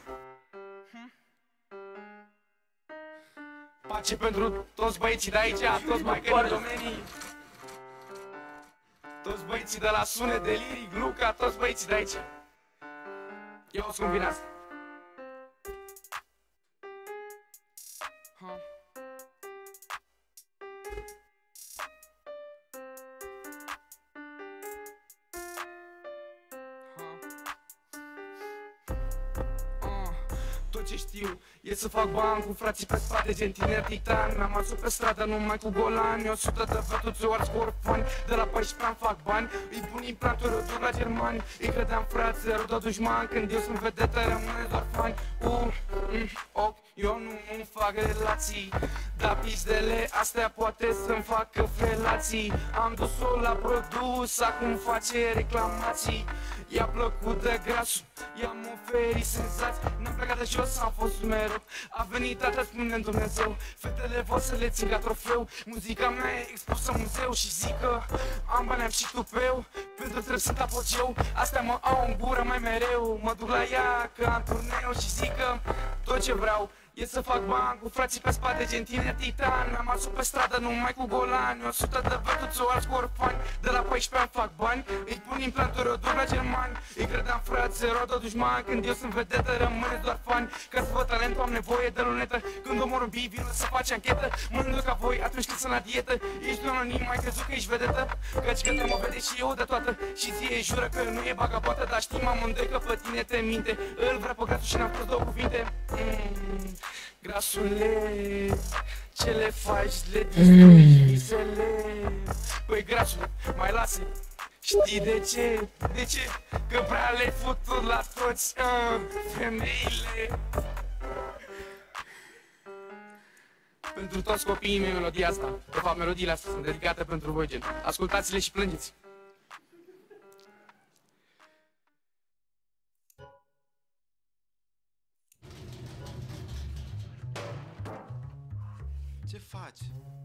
Pace pentru toți băieții de aici, toți maicării domenii, toți băieții de la Sunet, de Liric, Luca, toți băieții de aici. Eu o să combin asta. Ha. Tot ce știu e să fac bani cu frații pe spate, gen tineri titan. Am arsut pe stradă numai cu golani, o sută de vătuți, o ars cu orfani. De la paisprezece ani fac bani, îi pun implanturi, o duc la germani. Îi credeam frați, rău de dușman, când eu sunt vedetă, rămâne doar fani. Uh, mm, ochi, eu nu îmi fac relații, dar pizdele astea poate să-mi facă relații. Am dus-o la produs, acum face reclamații. I-a plăcut de grasul, i-am oferit senzați. N-am plecat de jos, am fost mereu. A venit tata, spune-mi Dumnezeu, fetele vor să le țin ca trofeu. Muzica mea e expusă în muzeu și zic că am bani, am și tupeu. Pentru trebuie sunt apogeu, astea mă au în gură mai mereu. Mă duc la ea că am turneu și zic că tot ce vreau e să fac bani cu frații pe spate, gen tineri titan. Am arsut pe stradă numai cu golani, o sută de vătuți, o ars cu orfani. De la paisprezece ani fac bani, îi pun implanturi, o duc la germani. Îi credeam frați, rău de dușman, când eu sunt vedetă, rămâne doar fani. Ca să văd talent, am nevoie de lunetă, când omor în bii, vină să faci anchetă. Mănânc ca voi atunci când sunt la dietă. Ești anonim, ai crezut că ești vedetă? Căci că te mă vede și eu de toată. Și ție jură că nu e bagaboată, dar știm amândoi că pe tine te minte. Îl vrea pe grasul și n-am spus două cuvinte. mm. Grasule, ce le faci, le distrugi visele. Păi grasul, mai lasă, știi de ce? De ce? Că prea le-ai futut la toți uh, femeile. Pentru toți copiii mei melodia asta, de fapt melodiile astea sunt dedicate pentru voi, gen. Ascultați-le și plângeți. Ce faci?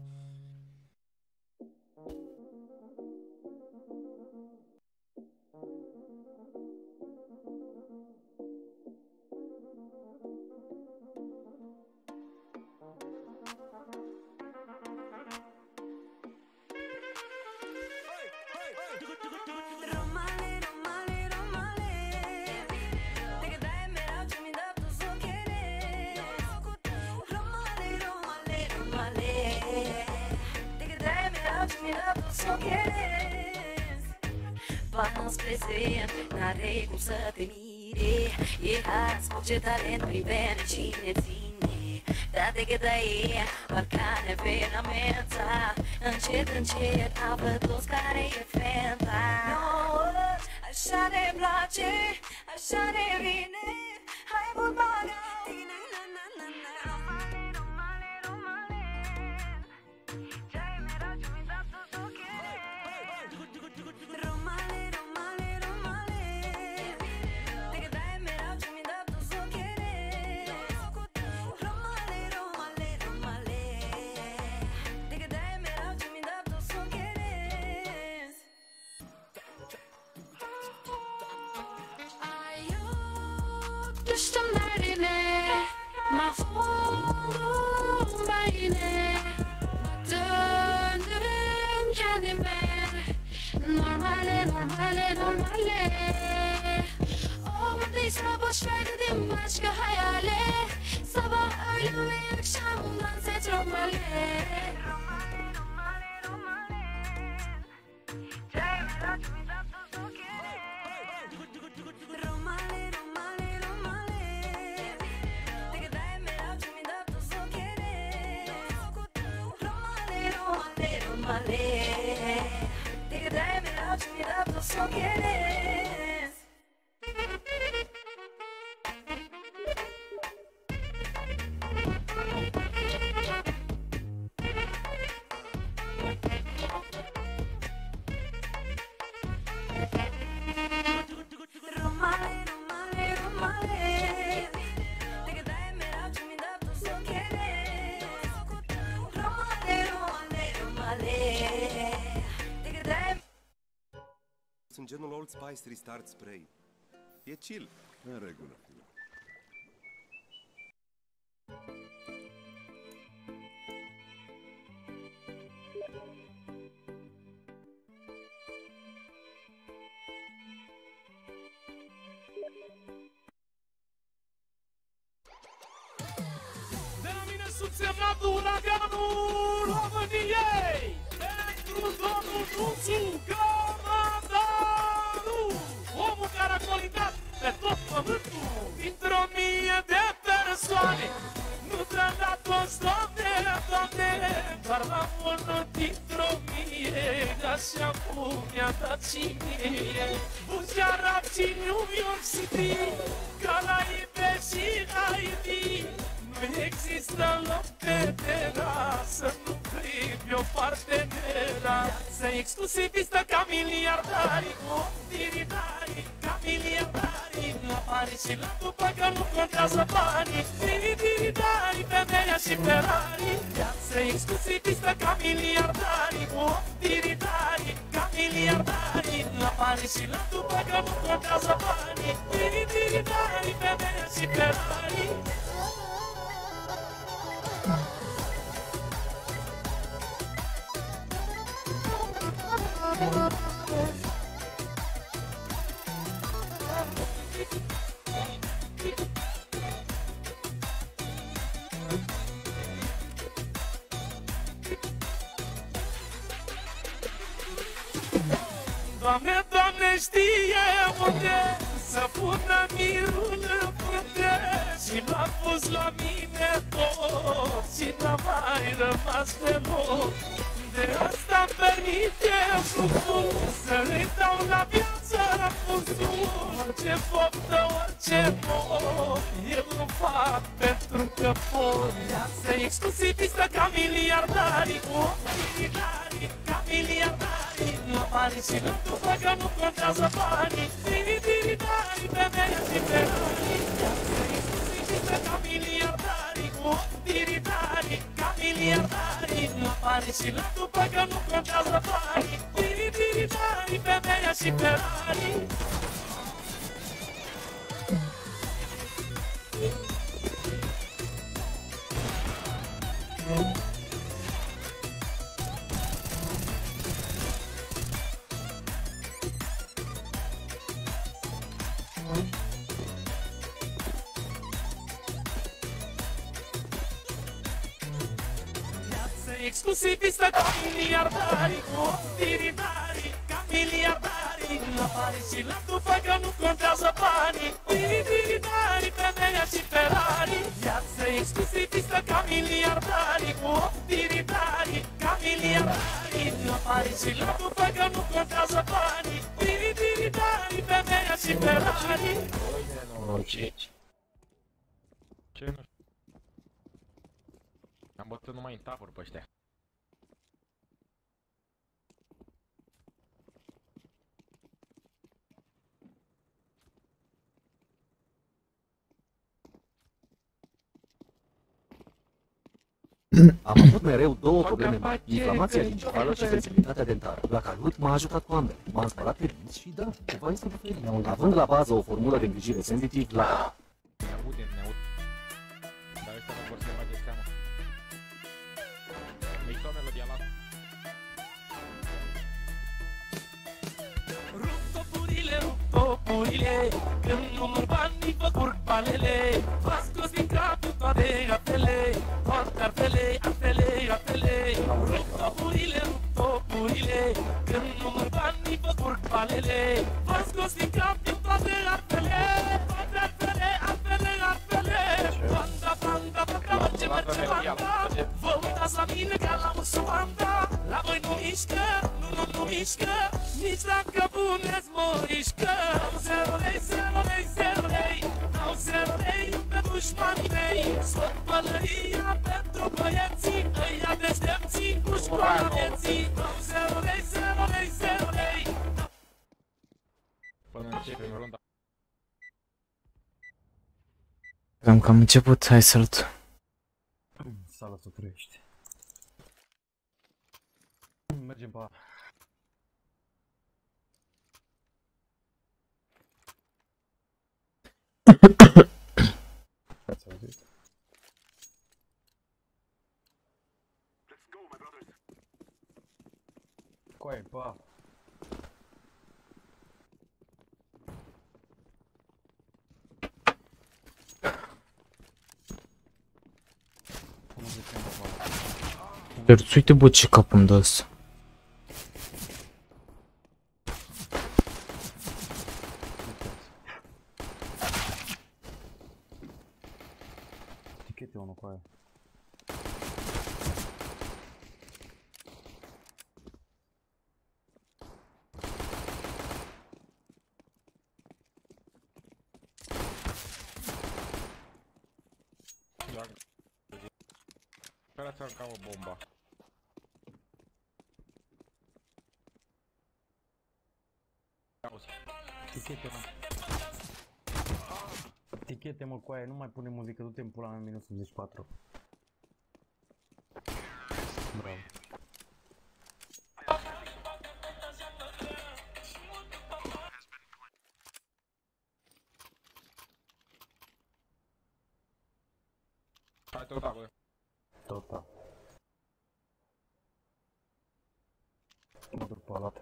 Romale, romale, romale. Te quedas merau ce mi-da tu să querer. Romale, romale, romale. Te quedas merau ce mi-da tu să querer. Panos prezent, n-are cum să te mire. E haz, ce talent privene cine ține. Date că dai, parcane venamenta. Încet, încet, a văzut care e fenta. Nouă, așa ne place, așa ne vine. Hai mult bagă tine, na na na na. Romale, romale, romale. Ce-ai mereu ce mi-ai dat tu să querer. Romale, romale, romale. Te că dai mereu ce mi-ai dat tu să querer. Romale, romale, romale. Te că dai mereu ce mi-ai dat tu să querer. Ai yok düştüm derdine, mahvoldum ben yine. Döndüm kendime, normale, normale, normale. Olmadıysa boş ver dedim başka hayale. Sabah, öğle ve akşam dans et romale. Romale, romale, romale. Romale, romale, romale. Te că dai mereu ce mi-ai dat tu să querer. Romale, romale, romale. Te că dai mereu ce mi-ai dat tu să querer. genul Old Spice Restart Spray. E chill. În regulă. De la mine subsemnatul uraganul României, pentru domnul Nuțu Comandaru, omul care a colindat pe tot pământul, dintr-o mie de persoane, nu te-a dat toți, Doamne, Doamne, doar la unul dintr-o mie, așa cum mi-a dat și mie, Bujarab și New York City, Caraibe și Haiti. Nu există loc pe terasă, nu privi o partenera. Să exclusivistă ca miliardarii, cu tirinari, ca miliardarii. La Paris și la după că nu contează banii, tirinari, femeia și Ferrari. Să exclusivistă ca miliardarii, cu tirinari, ca miliardarii. La Paris și la după că nu contează banii, tirinari, femeia și Ferrari. Doamne, Doamne, știe unde să pună mirul în frunte și l-a pus la mine tot și n-a mai rămas deloc. De asta-mi permite fluxul să-i dau la viață răspunsul. Orice poftă, orice mod, eu îl fac pentru că pot. Să-i exclusivistă ca miliardarii, cu miliardarii, ca miliardarii. La Paris și la după că nu contează banii, miliardarii, femeia și Ferrari. Să-i exclusivistă ca miliardarii, cu miliardarii, ca miliardarii. La Paris și la după că nu contează banii, miliardarii, femeia și Ferrari. Exclusivistă ca miliardarii, cu miliardarii, ca miliardarii. La Paris și la după că nu contează banii, miliardarii, femeia și Ferrari. Viață exclusivistă ca miliardarii, cu miliardarii, ca miliardarii. La Paris și la după că nu contează banii, miliardarii, femeia și Ferrari. Ce nu știu. Am bătut numai în taburi pe ăștia. Am avut mereu două probleme mari, inflamația gingivală și sensibilitatea dentară. La Calut m-a ajutat cu ambele. M-am spălat pe dinți și da, ceva este diferit. Având la bază o formulă de îngrijire sensitiv la... Ne audem, ne aud. Dar ăștia nu vor să le bage seama. Mi-i tot melodia la... Rup topurile, rup topurile, când număr banii vă curg palele. V-a scos din capul toate apele, toate apele, apele, apele. Rup topurile, rup topurile, când număr banii vă curg palele. V-a scos din capul toate apele, toate apele, apele, apele. Banda, banda, banda, merge, merge, banda. Vă uitați la mine ca la un subanda. La voi nu mișcă, nu, nu, nu mișcă, nici dacă puneți morișcă. Zero lei, zero lei, zero lei, au zero lei pe dușmanii mei. Scot pălăria pentru băieții, ăia deștepții cu școala vieții. Au zero lei, zero lei, zero lei. Până începem runda. Am cam început, hai salut. Salut, tu trăiești. Mergem pe A. Ați auzit? Coaie, pa! Dar uite bă ce cap îmi dă ăsta. Tichete unul cu aia. Care să arcam o bomba? Tichete, mă. Tichete, mă, cu aia, nu mai pune muzică, du-te în pula mea, minus optzeci și patru. Bravo. Hai, tot da, bă. Tot da. Mă duc pe alat.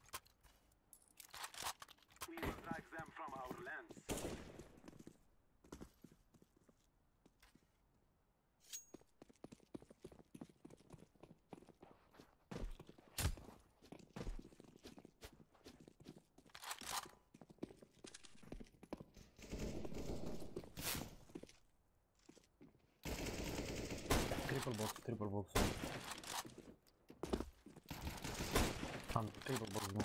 Triple box, triple box. Am triple box, nu.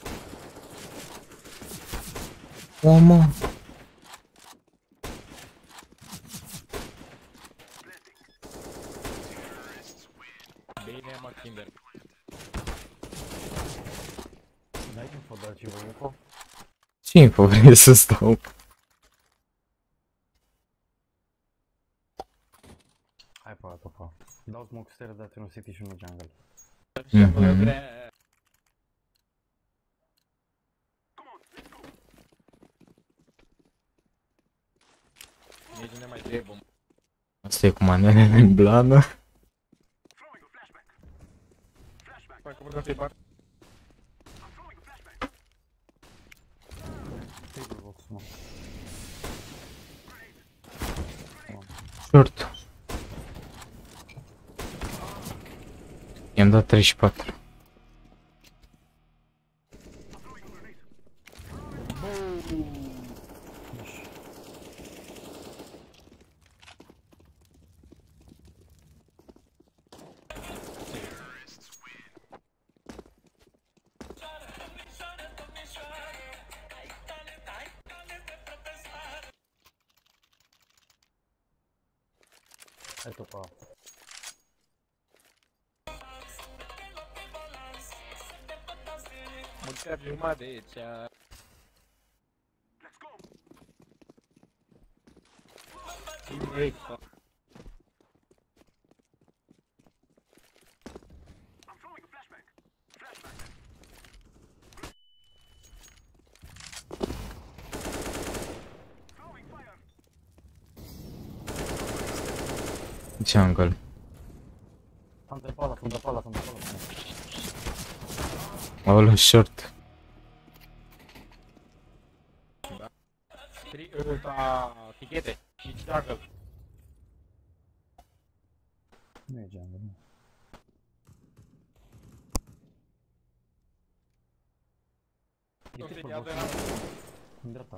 O, mă. Bine, mă, Kinder. Dai info, dar ce vă info? Ce info vrei să stau? Hai pe altă, pa. Dau smoke stairs, dați un city și un jungle. Mhm. Nici nu ne mai trebuie. Asta e cu manele în blană. Hai că putem să-i par. Triple box, mă. Short. I-am dat treizeci și patru. Hai topa. Măcar jumătate de aici. Ei, fa. Jungle. Sunt de pala, sunt de pala, sunt de pala. Aoleu, short. Tri, ăsta, tichete și jungle. Nu e jungle, nu. E triple box. În dreapta.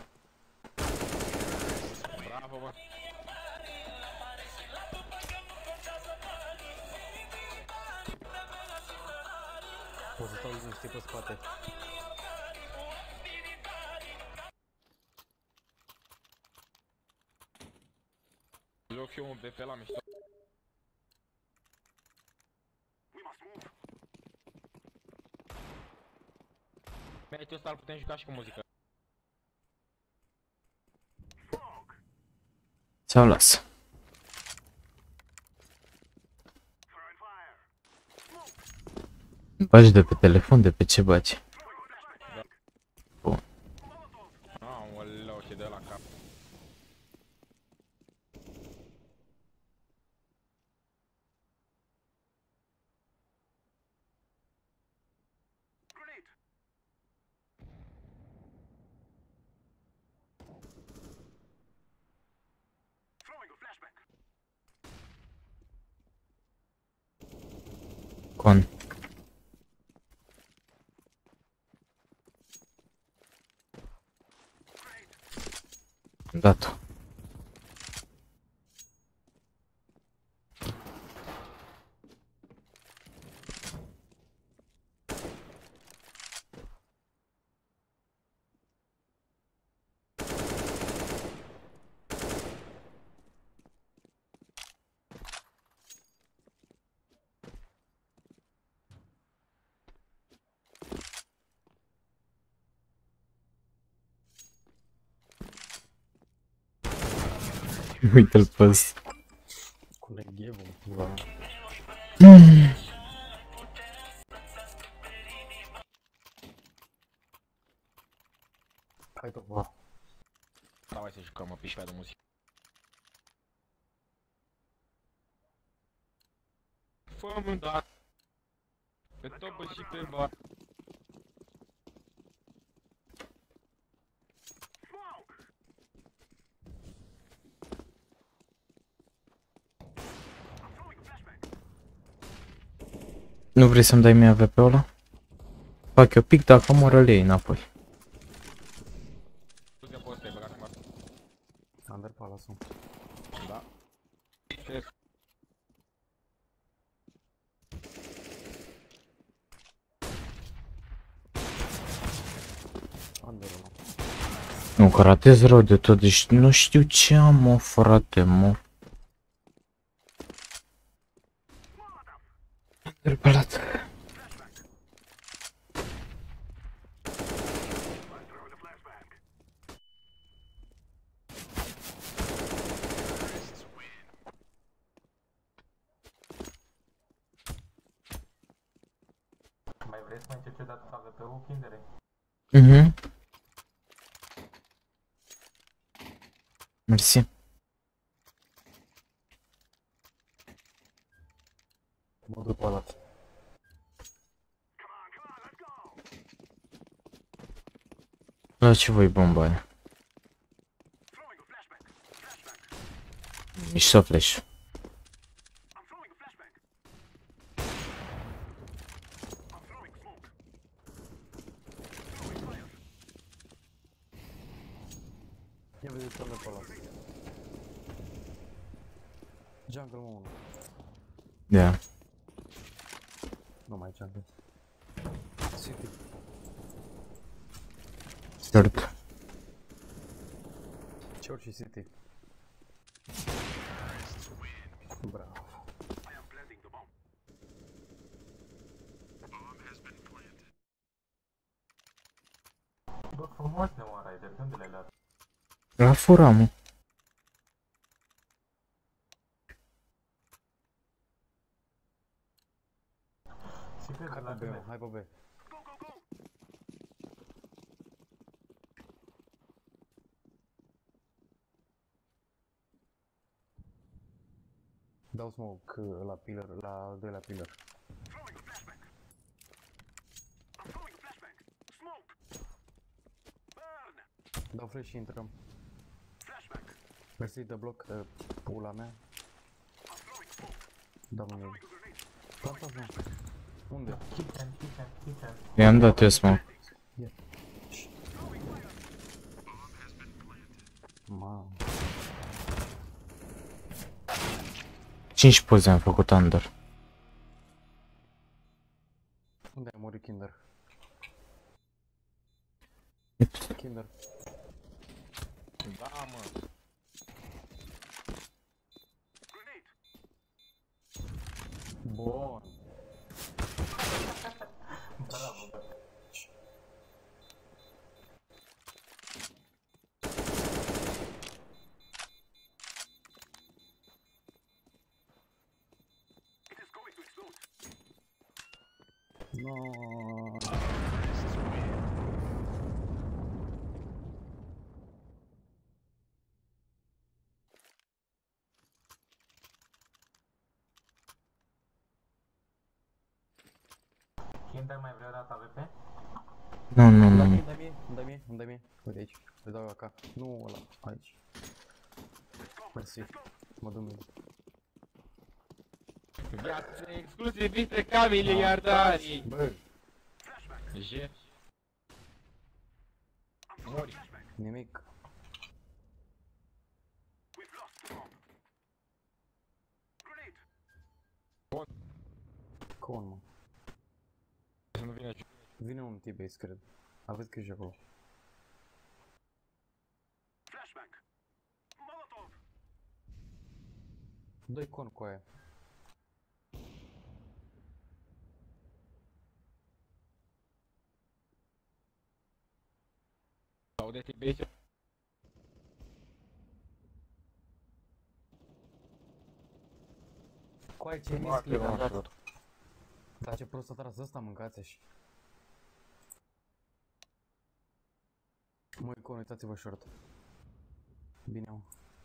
Bravo, bă. O să stau liniște pe spate. Joc și eu un B P la mișto. Meritul ăsta îl putem juca și cu muzică. Sau las. Bagi de pe telefon, de pe ce bagi? Aoleu, ce de la cap. Con. Dat-o. Uite-l pe ăsta. Cu leghevul, cumva. Hai tot, bă. Давай să jucăm, mă, pișpea de muzică. Fă-mă, da. Pe topă și pe bar. Nu vrei să-mi dai mie A V P-ul ăla? Fac eu pic, dacă mă răl ei înapoi. Du-te pe ăsta, e băgat în bar. Under Palace-ul. Da. Ce? Under-ul. Nu, că ratez rău de tot, deci nu știu ce am, mă, frate, mă. Interpelat. Mai vrei să mai încerci o dată A V P-ul, Kindere? Mhm. Mersi. Mă duc pe ălat. La ce voi bomba aia? Mișto flash. Ia vedeți Under Palace. Jungle, mă, unul. Da. Nu mai jungle. City. Start. Church și City. Bravo. Bă, frumos de mă, Raider, de unde le-ai luat? La fura, mă. Secret de Hai la pe tine. B, hai pe B. Dau smoke la pillar, la al doilea pillar. Dau flash și intrăm. Mersi de bloc, uh, pula mea. Dau mine. Plantați, mă. Unde? Kitchen, kitchen, kitchen. I-am dat eu smoke. Mamă. cinci poze am făcut under. Unde ai murit Kinder? Kinder. Da, mă. Bun. Bravo, bă. No. Kinder, mai vrei o dată A V P? Nu, nu, nu. Dai nu. mie, dai mie, dai mie, dai mie. Uite aici. Îți dau eu acá. Nu ăla, aici. Mersi. Mă duc mie. Viață exclusivistă ca miliardarii. Bă, J. Mori. nimic. Con, mă. Să nu vină aici. Vine un T-base, cred. Aveți grijă acolo. Doi con cu aia. Aude-te base. Cu aia ce-i misclick am dat. Dar ce prost a tras ăsta, mâncați și. Măi, con, uitați-vă short. Bine, mă.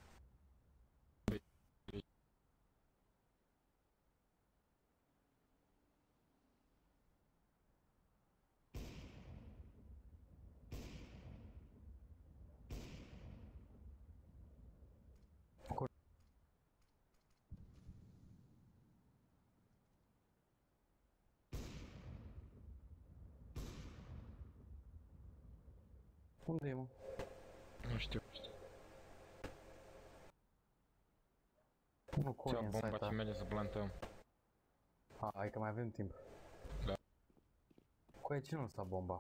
Unde e, mă? Nu știu. Unul con Ce e în bomba ce site-a. merge să plantăm. A, hai că mai avem timp. Da. Cu aia cine nu sta bomba?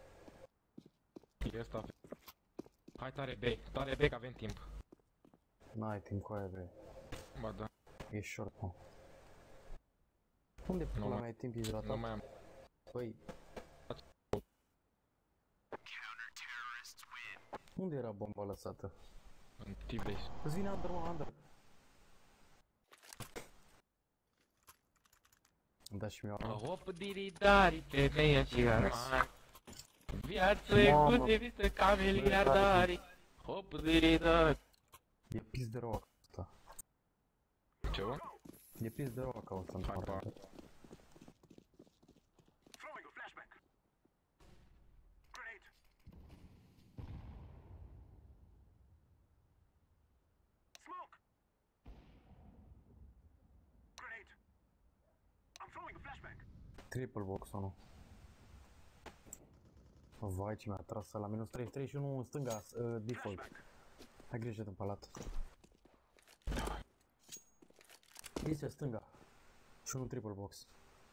E ăsta. Hai tare B, tare B că avem timp. N-ai timp cu aia, bre. Ba da, E short, mă. Unde Nu pula mai- mea e timp hidratat? nu mai am. Băi. Unde era bomba lăsată? În T-base. Îți vine under, mă, under. Îmi da și mie o Hop diridari, femeia și armari. Viață Mamă. exclusivistă ca miliardarii. Hop diridari. E pis de rău asta. Ce, bă? E pis de rău ca asta, Hai, pa. Triple box unu. Vai ce mi-a tras la minus treizeci și trei și unul în stânga, uh, default. Ai grijă de palat. Este stânga. Și unul triple box.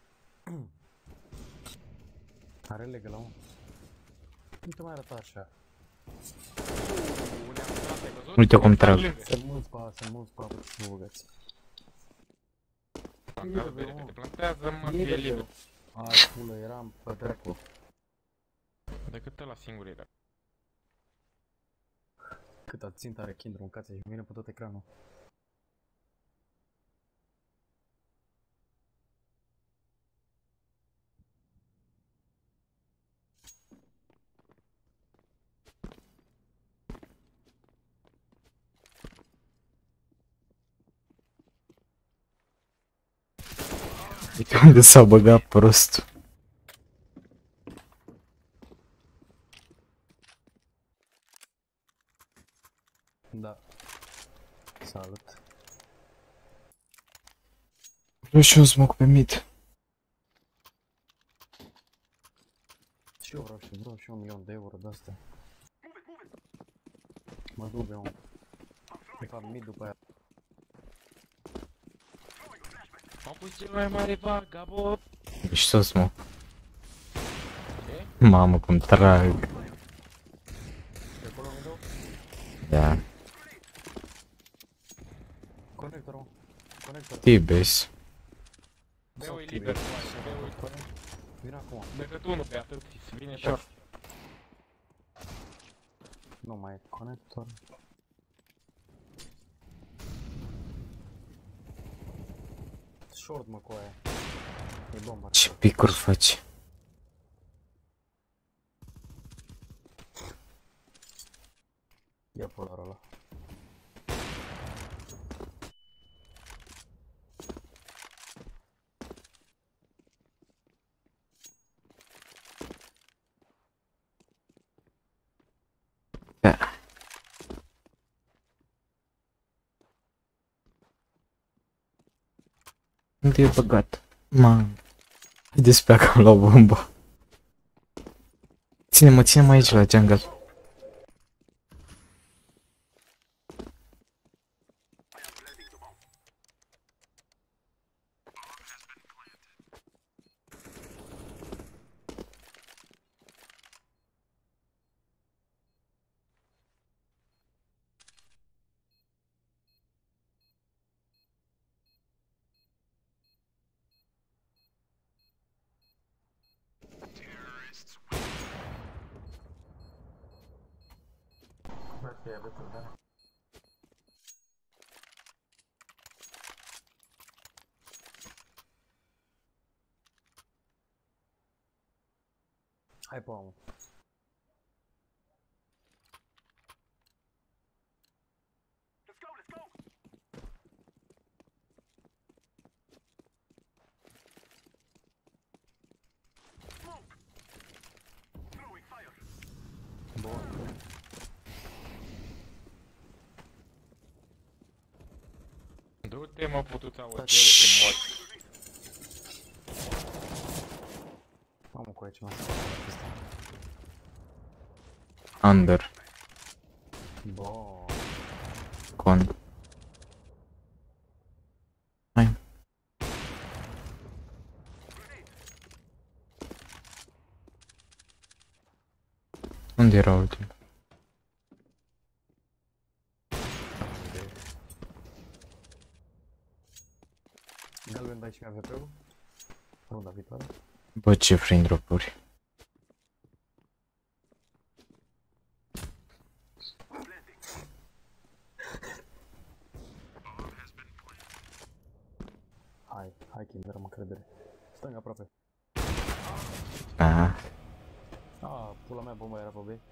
Are legă la un. Nu te mai arăta așa. Uite cum trag. Sunt mulți pa, sunt mulți pa, bă, nu băgați. Plantează bere că te plantează, mă, fie liber. Ai, pulă, eram pe dracu. Decât ăla singur era. Cât a țintă are Kindle, mâncați și vine pe tot ecranul. Uite unde s-a băgat prostul. Da. Salut. Vreau și eu smoke pe mid. Și eu vreau și vreau și un milion de euro de-astea. Mă duc pe un. De fapt, mid după aia. Am pus cel mai mare vagabond. Ești să smoke. Ce? Mamă cum trag. De acolo mi dau? Da. Conectorul. Conector. T-base. B-ul e liber, B-ul e liber. Vine acum. Decât unul pe atât, vine short. Nu mai e conector. Short, mă, cu aia. E bomba. Ce picuri faci? Ia polarul ăla. Da. Unde e băgat? Ma. Haideți pe acolo la bomba. Ține-mă, ține-mă aici la jungle. Bă, fie alături, da? Hai pe omul. Bun. Du-te, mă, putuța, o geu, te mor. Mamă, cu aici, mă. Under. Bun. Con. Hai. Unde era ultimul? Galben, dai și mie A V P-ul? Runda viitoare. Bă, ce frame drop-uri. Hai, hai, Kinder, am încredere. Stâng aproape. Ah. Ah, pula mea, bomba era pe B.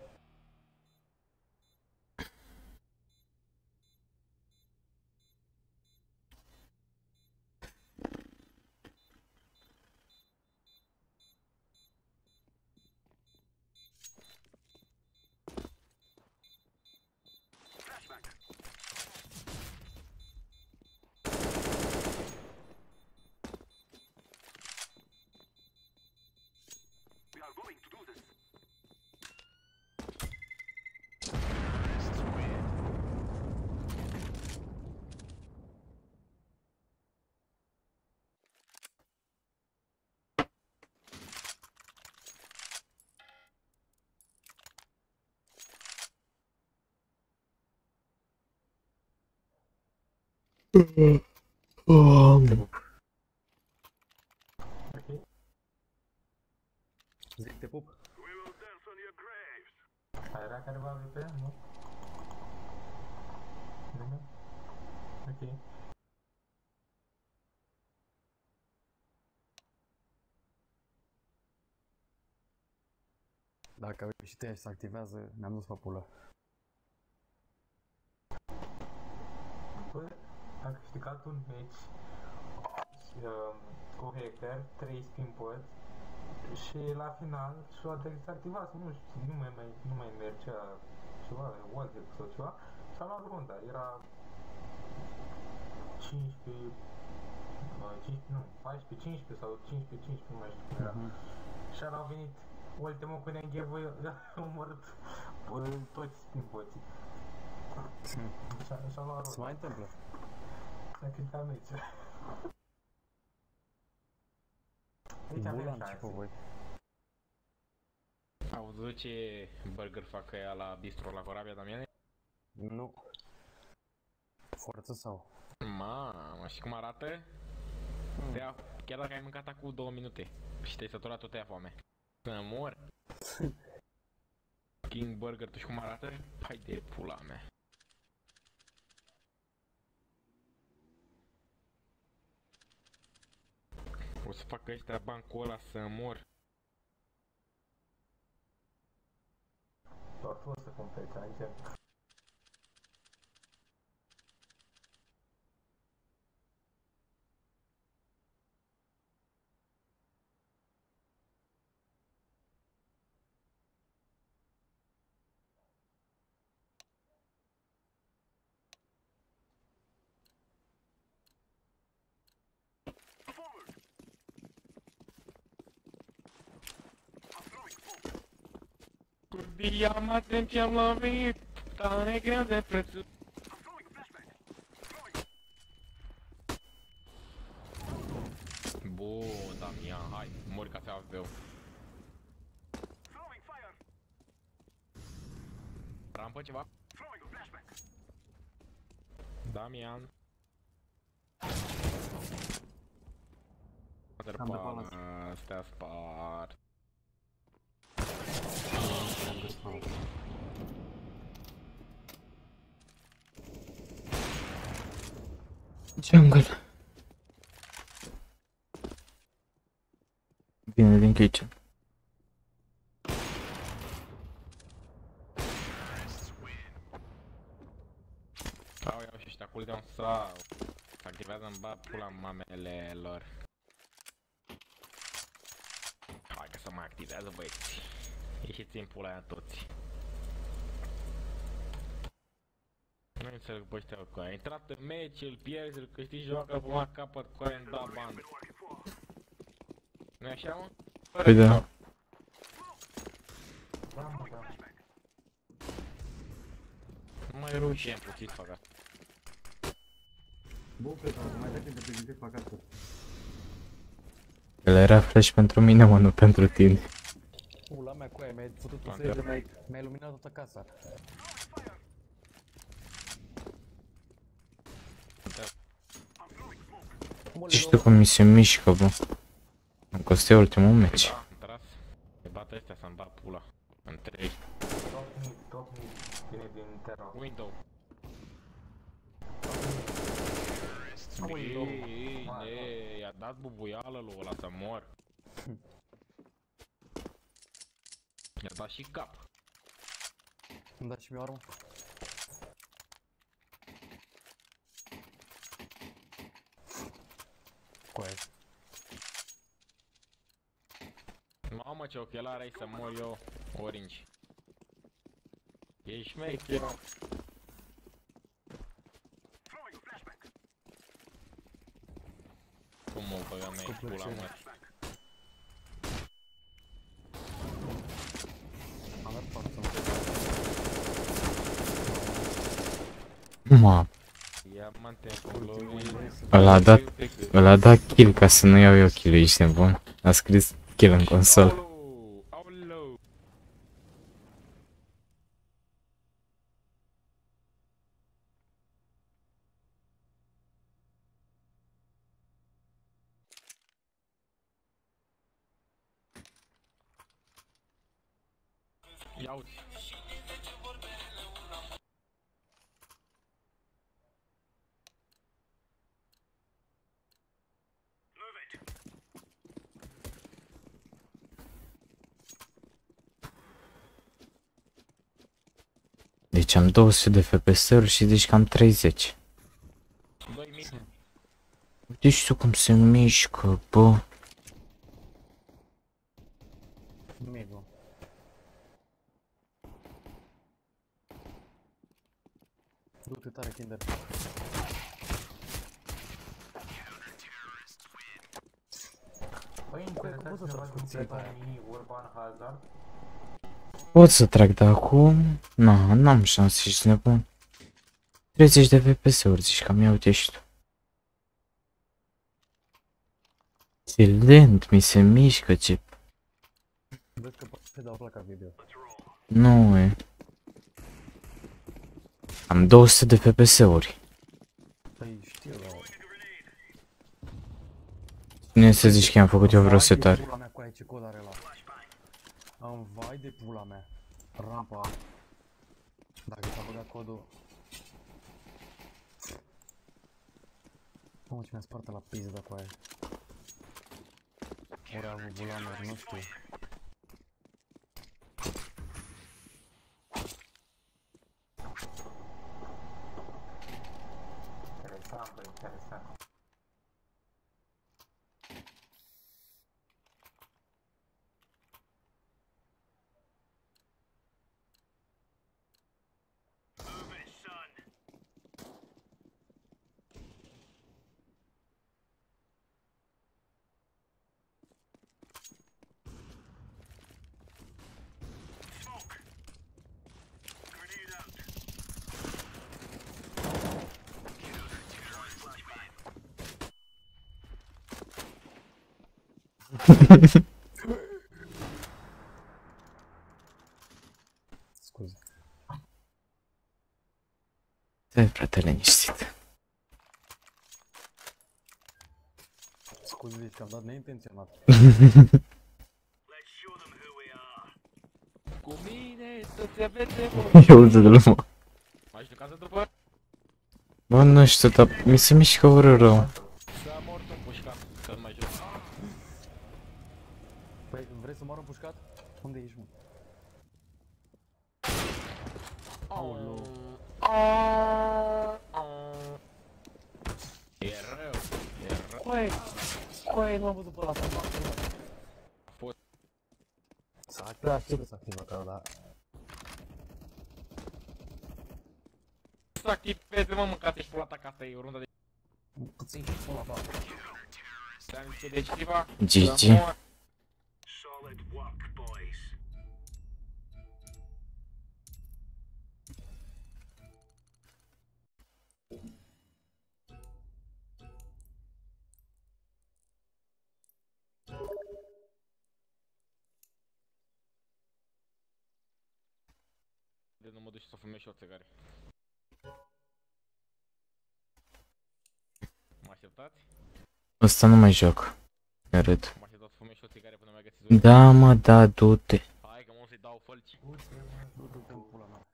Zic, te pup. Mai era careva A V P, nu? Nimeni? Ok. Dacă și te se activează, ne-am dus pe pulă. Bă, am câștigat un meci uh, cu hacker, trei spin poți și la final și-a dezactivat, nu știu, nu mai, mai, nu mai mergea ceva, wallhack sau ceva și-a luat runda, era cincisprezece, cincisprezece, nu, paisprezece, cincisprezece sau cincisprezece, cincisprezece, nu mai știu cum era. Mhm. Și a venit ultimul cu Negevo, a omorât toți spin poții. Și-a luat Se runda. mai întâmplă. S-a câștigat meciul. Deci avem Bulan și pe șanse. voi. Au văzut ce burger fac ea la bistro la Corabia, Damiane? Nu. Forță sau? Mamă, și cum arată? Hmm. Te-a, chiar dacă ai mâncat acum două minute și te-ai săturat, tot te-a foame. Să mor. King Burger, tu știi cum arată? Hai de pula mea. O să facă ăștia bancul ăla să mor. Doar tu o să completi aici. Urbiam atenție am lovit, tare greu de prețul. Bun, Damian, hai, mori ca să aveu. Rampă ceva? Damian. Motherfucker, stea spart. Jungle. Vine din kitchen. Au, iau și ăștia cooldown sau se activează în bat pula mamele lor. Hai că se mai activează, băieți. Ieșiți în pula aia toți. Nu înțeleg pe ăștia cu aia. A intrat în meci, îl pierzi, îl câștigi, joacă până la capăt cu aia îmi da bani. Nu-i așa, mă? Păi da. Nu mai rușiem puțin fac asta. Bun, cred că mai dai când te prezintezi pe acasă. El era flash pentru mine, mă, nu pentru tine. Pula mea cu aia, mi-ai făcut o serie, mi-ai mi-ai luminat toată casa. Și știu cum mi se mișcă, bă. Încă ăsta e ultimul meci. Da, am tras. Se bată ăstea să-mi bat pula. În trei. Top mid, top mid, vine din terra. Window. Window. Bine, i-a dat bubuială lui ăla să mor. I-a dat și cap. Îmi dați și mie o armă? Coaie. Mamă, ce ochelari ai să mor eu, Orange. Ești șmecher. Cum mă băga mea, ești pula mă. Am dat față. Ma, Ia mante cu lovii. ăla a dat, ăla a dat kill ca să nu iau eu kill-ul, ești nebun. A scris kill în consol. Ia uite. Deci am două sute de F P S-uri și zici că am treizeci. Uite și tu cum se mișcă, bă. Migu. Du-te tare, Kinder. Păi, interesat cineva cum plecării Urban Hazard? Pot să trag de acum? Nu, n-am șanse, ești nebun. treizeci de F P S-uri, zici că mi-au uite și tu. Ce lent, mi se mișcă, ce... Vezi că poate să dau placa video. Nu, e. Am două sute de F P S-uri. Păi știu, dar... Nu să zici că am făcut eu vreo Vai de setare. pula mea cu aia, ce cod are ăla. Am vai de pula mea. Rampa. Dacă s-a băgat codul... Mamă, ce mi-a spart la pizda cu aia. Ori a avut bulamer, nu știu. Interesant, bă, interesant. Scuze. Stai, frate, liniștit. Scuze, deci am dat neintenționat. Cu mine să te vedem. Eu de lumea. Mai știu ca să după? Bă, nu știu, dar mi se mișcă ură rău. S-a mort un pușcat, că nu mai știu. Păi, vrei să mor împușcat? Unde ești, mă? Aoleu. E rău, e rău. Coai, coai, nu am văzut pe ăla, s-a activat. A fost. S-a activat, știu că s-a activat, dar... Să activeze, mă, mâncat, ești pula ta, că asta e o rundă de... Puțin și pula ta. Te-am zis de ceva? Gigi. De nu mă duci să fumez și o țigare. Mă așteptați? Ăsta nu mai joc. Mi râd. Mă așteptați să fumez și o țigare până mai găsiți. Da, mă, da, du-te. Hai că mă o să-i dau fălci. Du-te în pula mea.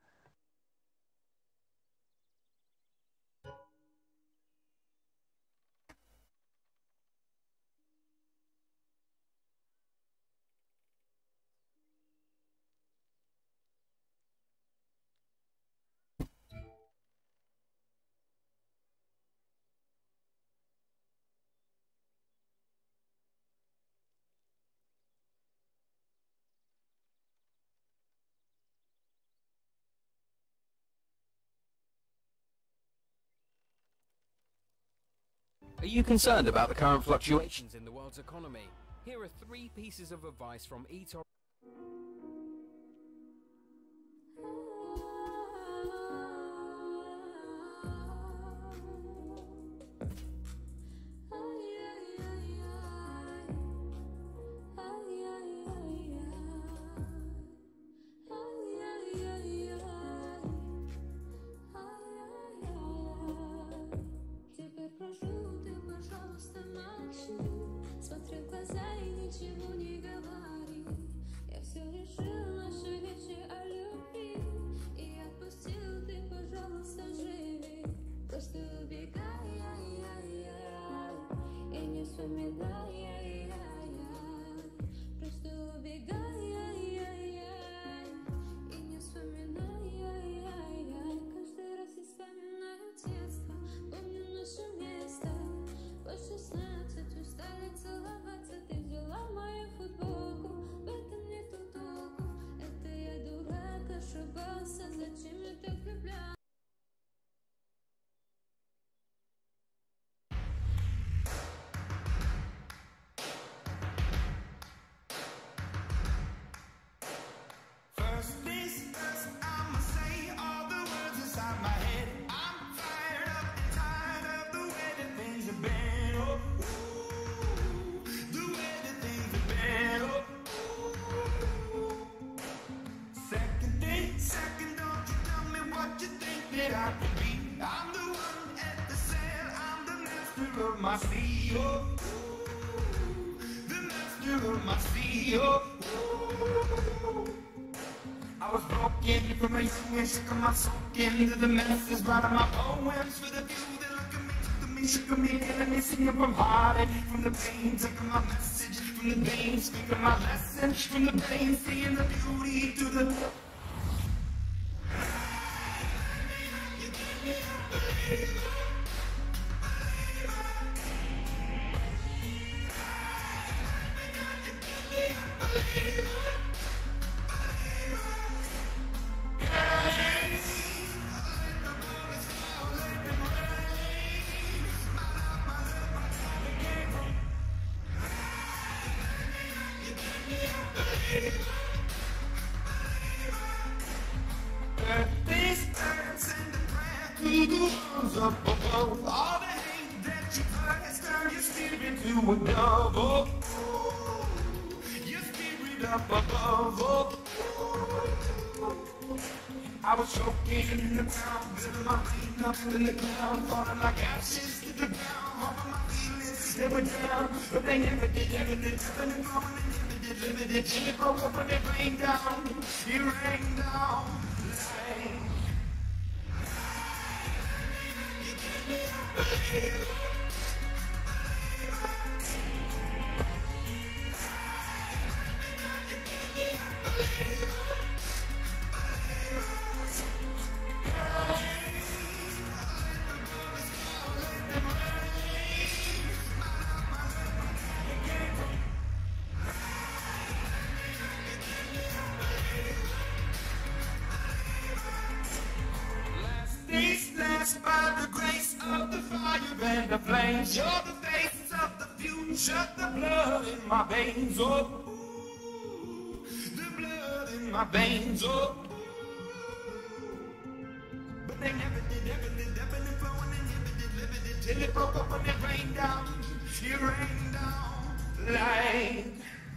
Are you concerned about the current fluctuations in the world's economy? Here are three pieces of advice from eToro. Прошу, ты, пожалуйста, молчи. Смотри в глаза и ничего не говори. Я все решил, наши речи о любви. И отпустил, ты, пожалуйста, живи. Просто убегай, ай-яй-яй. И не вспоминай, ай-яй-яй. Просто убегай, ай-яй-яй. И не вспоминай, ай-яй-яй. Каждый раз я вспоминаю детство. Помню наше место. По шестнадцать устали целоваться. Ты взяла мою футболку. В этом нету толку. Это я дурак, ошибался. Зачем я так влюблялась? First things first, I'ma say all the words inside my head. I'm fired up and tired of the way that things have been. Oh, ooh, the way that things have been. Oh, ooh. Second thing, second, don't you tell me what you think that I could be. I'm the one at the sail, I'm the master of my sea. Oh, ooh, the master of my sea. Oh, ooh. I was broken from a young age, shook my soul into the masses, writing my poems for the few that look at me, took to me, shook me, killing me, singing from heartache, from the pain, taking my message, from the pain, speaking my lesson, from the pain, seeing the beauty through the... You give me a believer, believer. These birds and the breath through the walls up above. All the hate that you heard has turned your spirit into a dove. Oh, up above. Oh. I was choking in the ground, building my feet up in the ground, falling like ashes to the ground. All of my feelings, they were down, but they never did, never did, never did, never did, never did, till it broke up and it rained down, it rained down like... By the grace of the fire and the flames, you're the face of the future, the blood in my veins, oh, ooh, the blood in my veins, oh. But they never did, never did, never did flow and they never did, never did, till it broke up and it rained down, it rained down like...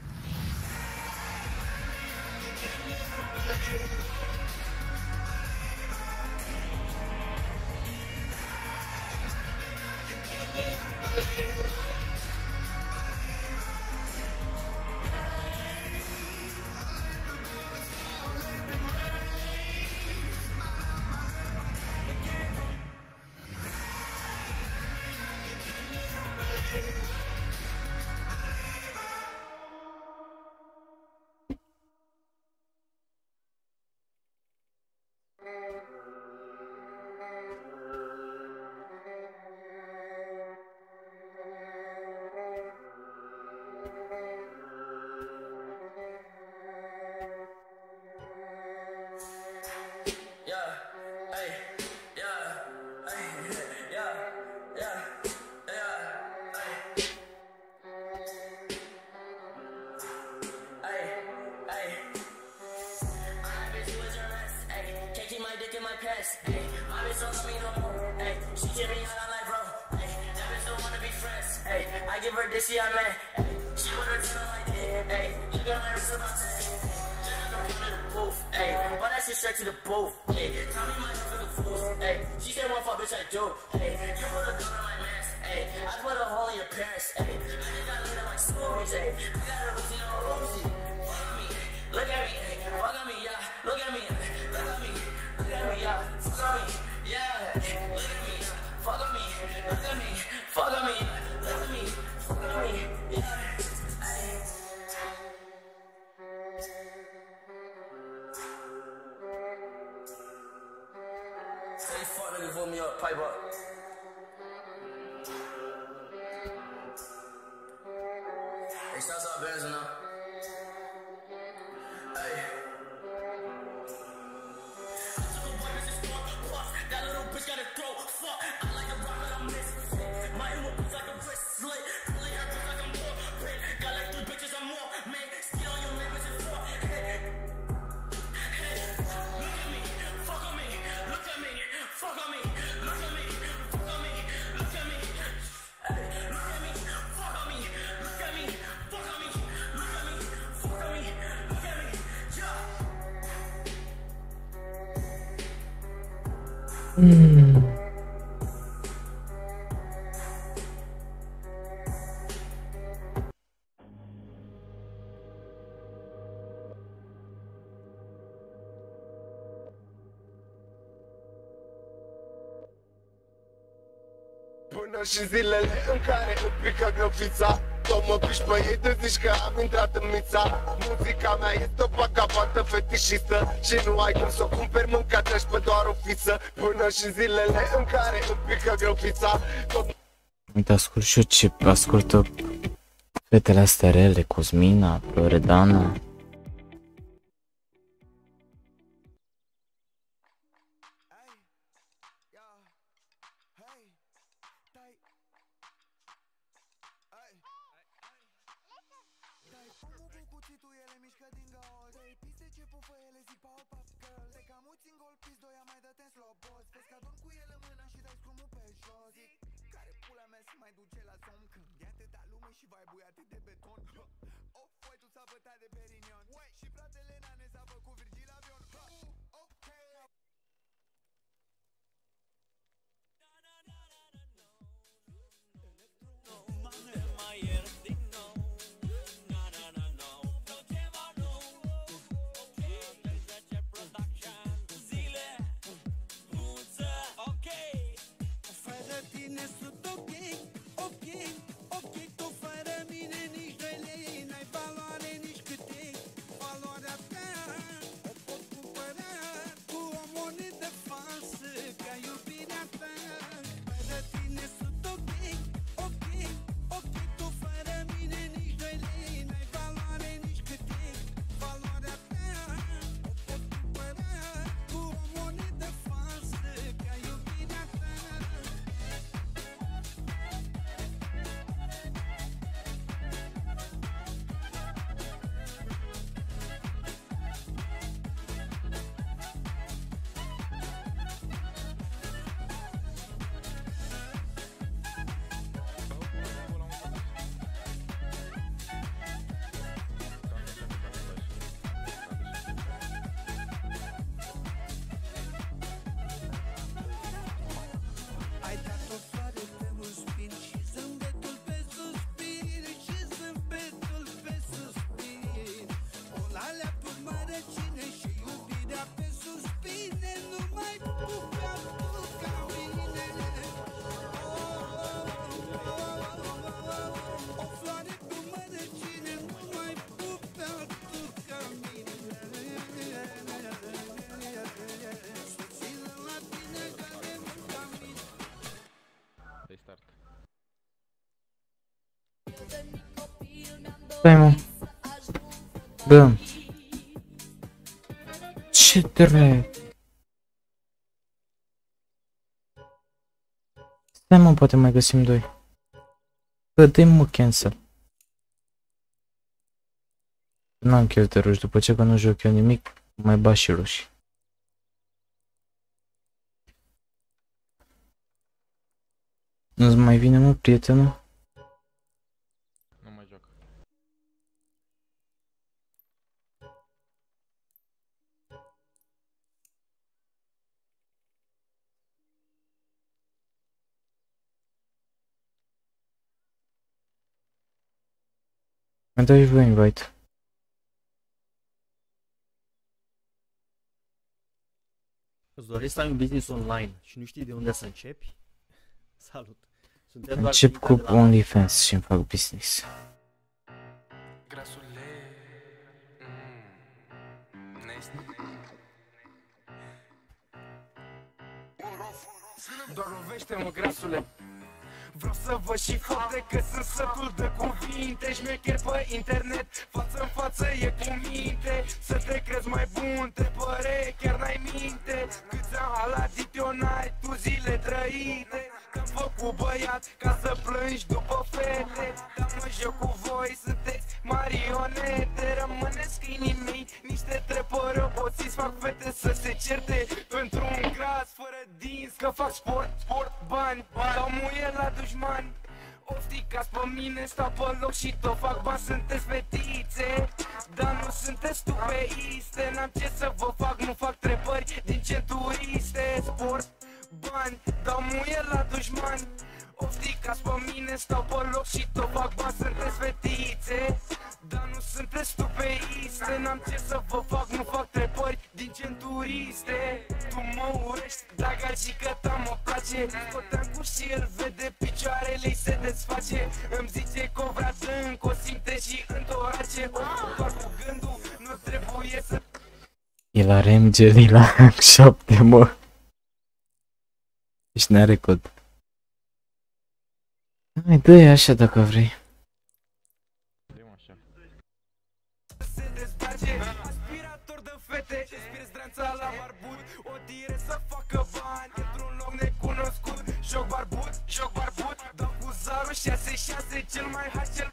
Mm. Până și zilele în care îmi pică grăfița, tot mă piși pe ei de zici că am intrat în mița. Muzica mea este o vagabondă fetișistă și nu ai cum să o cumperi mâncată și pe doar o fiță. Până și zilele în care îmi pică grăfița, tot... Uite, ascult și eu ce ascultă fetele astea rele, Cosmina, Loredana. Și vibe-ul e atât de beton. Off-white-ul s-a bătat de Perignon. Stai, mă. Bă. Ce drept. Stai, mă, poate mai găsim doi. Bă, dă-i, mă, cancel. N-am chef de ruși, după ce că nu joc eu nimic, mai bat și ruși. Nu-ți mai vine, mă, prietenul? Nu mai joc. Mai dai voi invite. Îți dorești să ai un business online și nu știi de unde să începi? Salut! Suntem doar Încep Clinca cu de la- OnlyFans și îmi fac business. Grasule, mm, nești. Doar lovește-mă, grasule. Vreau să văd și fote că sunt sătul de cuvinte șmecher pe internet, față-n față e cu minte. Să te crezi mai bun, te pare, chiar n-ai minte. Câți ani haladit eu n-ai tu zile trăite. Te-am făcut băiat ca să plângi după fete. Dar mă joc cu voi, sunteți marionete. Rămâneți câinii mei, niște trepări roboțiți. Fac fete să se certe pentru un gras fără dinți. Că fac sport, sport, bani, dau muie la dușmani. Ofticați pe mine, stau pe loc și tot fac bani. Sunteți fetițe, dar nu sunteți stupeiste. N-am ce să vă fac, nu fac trepări din centuriste. Sport, bani, dau muie la dușmani. Ofticați pe mine, stau pe loc și tot fac bani. Sunteți fetițe, dar nu sunteți stupeiste. N-am ce să vă fac, nu fac trepări din centuriste. Tu mă urești, dar gagică ta mă place. Scoteam cu și el vede picioarele-i se desface. Îmi zice că o vrea dânc, o simte și întoarce. O doar cu gândul, nu trebuie să... El are M G D la șapte, mă. Deci n-are cod. Hai, dă-i așa dacă vrei. Dă-i așa. Se dezbarge, aspirator de fete. Inspir zdranța la barbut, o dire să facă bani într-un loc necunoscut. Joc barbut, joc barbut, dau cu zarul șase șase, cel mai hard, cel...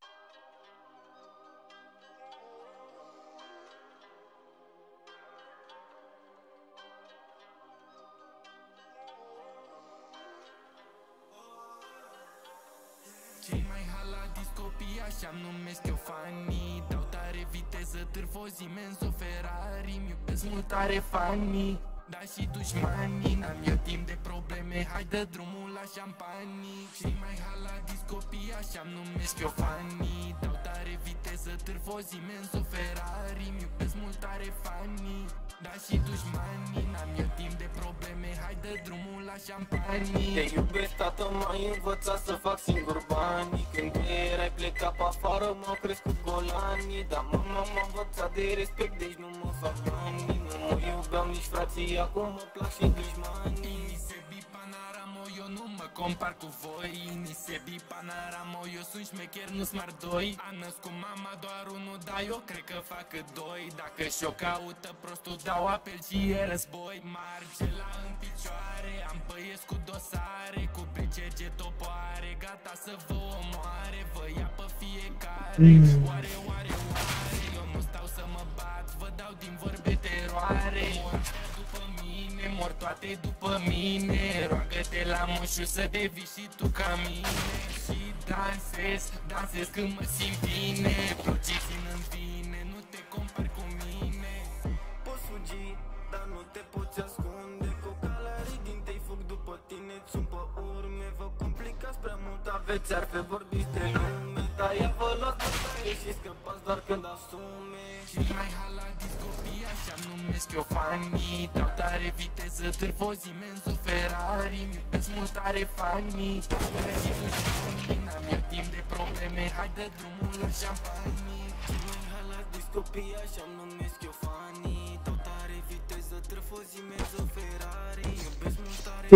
Cei mai haladis copii așa-mi numesc eu fanii. Dau tare viteză, târfozi imens, o Ferrari. Mi iubesc mult tare fanii, dar și dușmanii. N-am eu timp de probleme, hai dă drumul la șampanii. Cei mai haladis copii așa-mi numesc eu fanii. Dau tare viteză, târfozi imens, o Ferrari. Mi iubesc mult tare fanii, dar și dușmanii. N-am eu timp de probleme, hai dă drumul la șampanii. Te iubesc, tată, m-ai învățat să fac singur banii. Când tu erai plecat pe afară, m-au crescut golanii. Dar mama m-a învățat de respect, deci nu mă fac banii. Nu mă iubeam nici frații, acum mă plac și dușmanii. Nisebi Panoramo, eu nu mă compar cu voi. Nisebi Panoramo, eu sunt șmecher, nu smart doi. A născut mama doar unul, dar eu cred că fac doi. Dacă și-o caută prostul, dau apel și e război. Margela în picioare, am băieți cu dosare, cu bricege topoare, gata să vă omoare, vă ia pe fiecare. Oare, oare, oare, eu nu stau să mă bat, vă dau din vorbe teroare. Mor după mine, mor toate după mine, roagă-te la moșu să devii și tu ca mine. Și dansez, dansez când mă simt bine, plocii țin-mi vine, nu te compari cu mine. Poți fugi, dar nu te poți ascunde, cu calarii din tei fug după tine, țun pe urme. Vă complicați prea mult, aveți arfe, vorbiți de lume, dar el vă luați bătaie și scăpați doar când asume. Cei mai haladis copii așa-mi numesc eu fanii. Dau tare viteză, târfozi imens, o Ferrari. Mi iubesc mult tare fanii, și dușmanii. N-am eu timp de probleme, hai dă drumul la șampanii. Cei mai haladis copii așa-mi numesc eu fanii. Dau tare viteză, târfozi imens, o Ferrari. Mi iubesc mult tare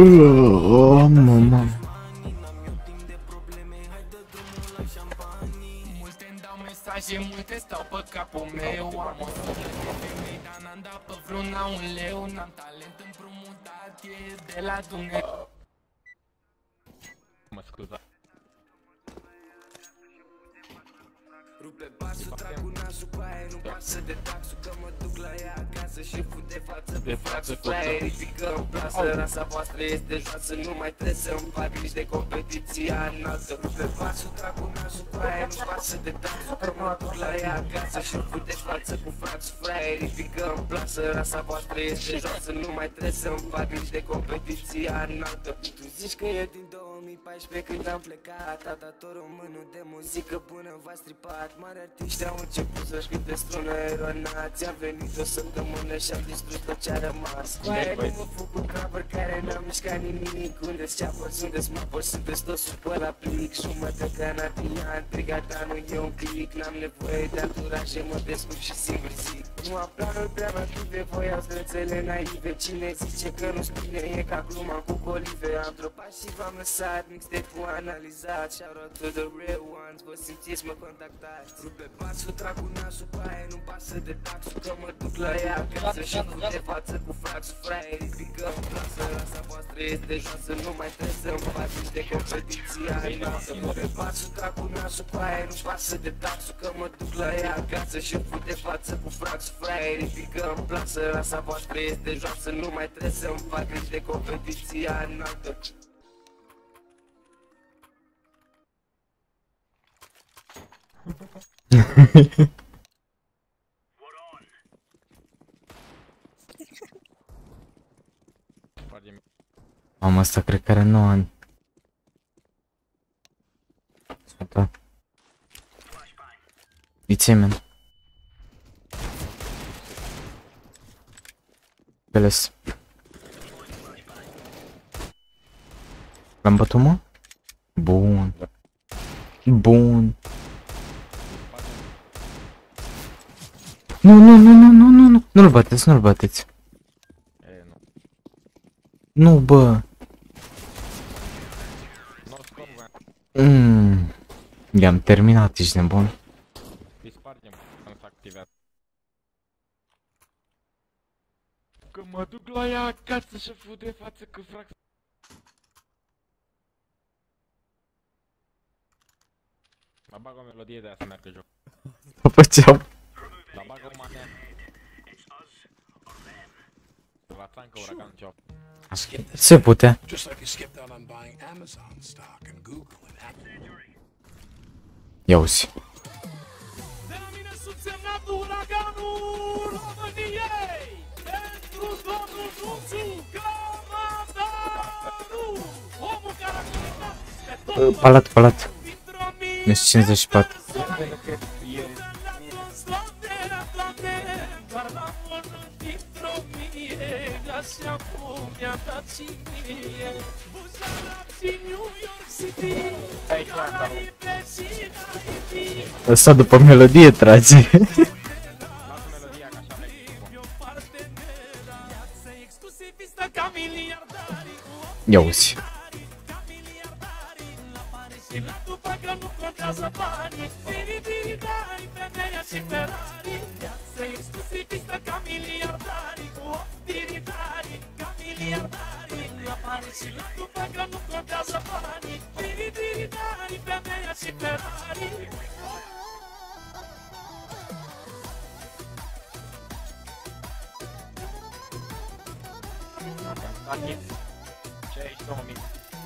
Oh, mama. N-am eu timp de probleme, hai dă drumul la șampanii. Multe-mi dau mesaje multe stau pe capul meu. Am o sută de femei, dar n-am dat pe vreuna un leu. N-am talent împrumutat, e de la Dumnezeu. Mă scuza. Rupe pasul, trag cu nasul cu aia, nu pasă de taxul, că mă duc la ea acasă și fut de față pe față. Flaie ridică în plasă, rasa voastră este joasă, nu mai trebuie să-mi fac nici de competiția înaltă. Rupe pasul, trag cu nasul cu aia, nu pasă de taxul, că mă duc la ea acasă și fut de față cu frațul. Flaie ridică în plasă, rasa voastră este joasă, nu mai trebuie să-mi fac nici de competiția înaltă. Tu zici că e din două mii paisprezece când am plecat, tata tot românul de muzică bună v-a stripat. Mari artiști au început să-și cânte strună eronați. A venit o săptămână și-am distrus tot ce-a rămas. Cu aia nu mă fug cu cover care n-am mișcat nimic. Unde-s ceapăr, unde-s mapăr, sunteți toți sub pe la plic. Jumătate canadian, brigada nu e un click. N-am nevoie de anturaje, mă descurc și singur zic. Nu am planuri prea native, voiau strățele naive. Cine zice că nu-ți bine e ca gluma cu colive. Am dropat și v-am lăsat, mixtape-ul analizat. Shout out to the real ones, vă simțiți, mă contactați. Rupe pasul, trag cu nasul cu aia, nu pasă de taxul, că mă duc la ea acasă și fut de față cu frațul. Fraie ridică în plasă, rasa voastră este joasă, nu mai trebuie să-mi fac nici de competiția înaltă. Rupe pasul, trag cu nasul cu aia, nu pasă de taxul, că mă duc la ea acasă și fut de față cu frațul. Fraie ridică în plasă, rasa voastră este joasă, nu mai trebuie să-mi fac nici de competiția înaltă. Mamă, asta cred că are nouă ani. Da. Iți men. Beles. L-am bătut, mă? Bun. Bun. Nu, nu, nu, nu, nu, nu, nu, nu-l bateți, nu-l bateți. E, nu. Nu, bă. Mm. I-am terminat, ești nebun. Îi spargem când s-a activat. Că mă duc la ea acasă și fut de față cu frac. Mă bag o melodie de aia să meargă joc. Mă făceam. Mă bag o manea. La țancă uragan job. Se putea. Ia uzi. De la mine subsemnatul uraganul României, pentru domnul Nuțu Camadaru, omul care a conectat pe tot Palat, palat. Minus cincizeci și patru. Așa cum mi-a dat și mie Buzarat și New York City Caraibe și Haiti. Ăsta după melodie trage. Lasă melodia ca așa merge. Ia uzi. Și la după că nu contează banii. Biri, biri, dai, femeia și Ferrari. Viață exclusivistă ca miliardari. Cu ochi tiridari, ca miliardari. La bani și la după că nu contează banii. Biri, biri, dai, femeia și Ferrari. cincizeci și două mii.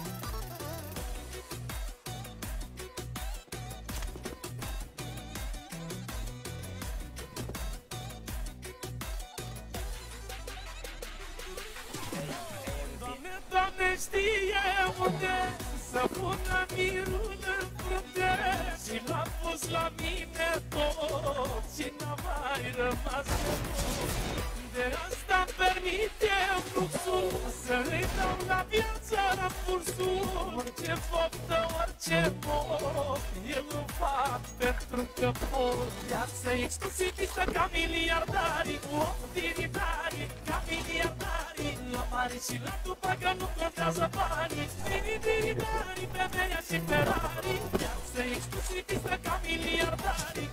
Doamne știe unde să pună mirul în frunte și l-a pus la mine tot și n-a mai rămas tot. De asta-mi permite fluxul să-i dau la viață răpulsul. Orice faptă, orice mod, eu îl fac pentru că pot. Viață exclusivistă ca miliardarii, cu ochi tiridari, ca miliardarii. La mare și la după că nu contează banii. Bini, bini, bani, femeia și Ferrari. Viață exclusivistă ca miliardarii,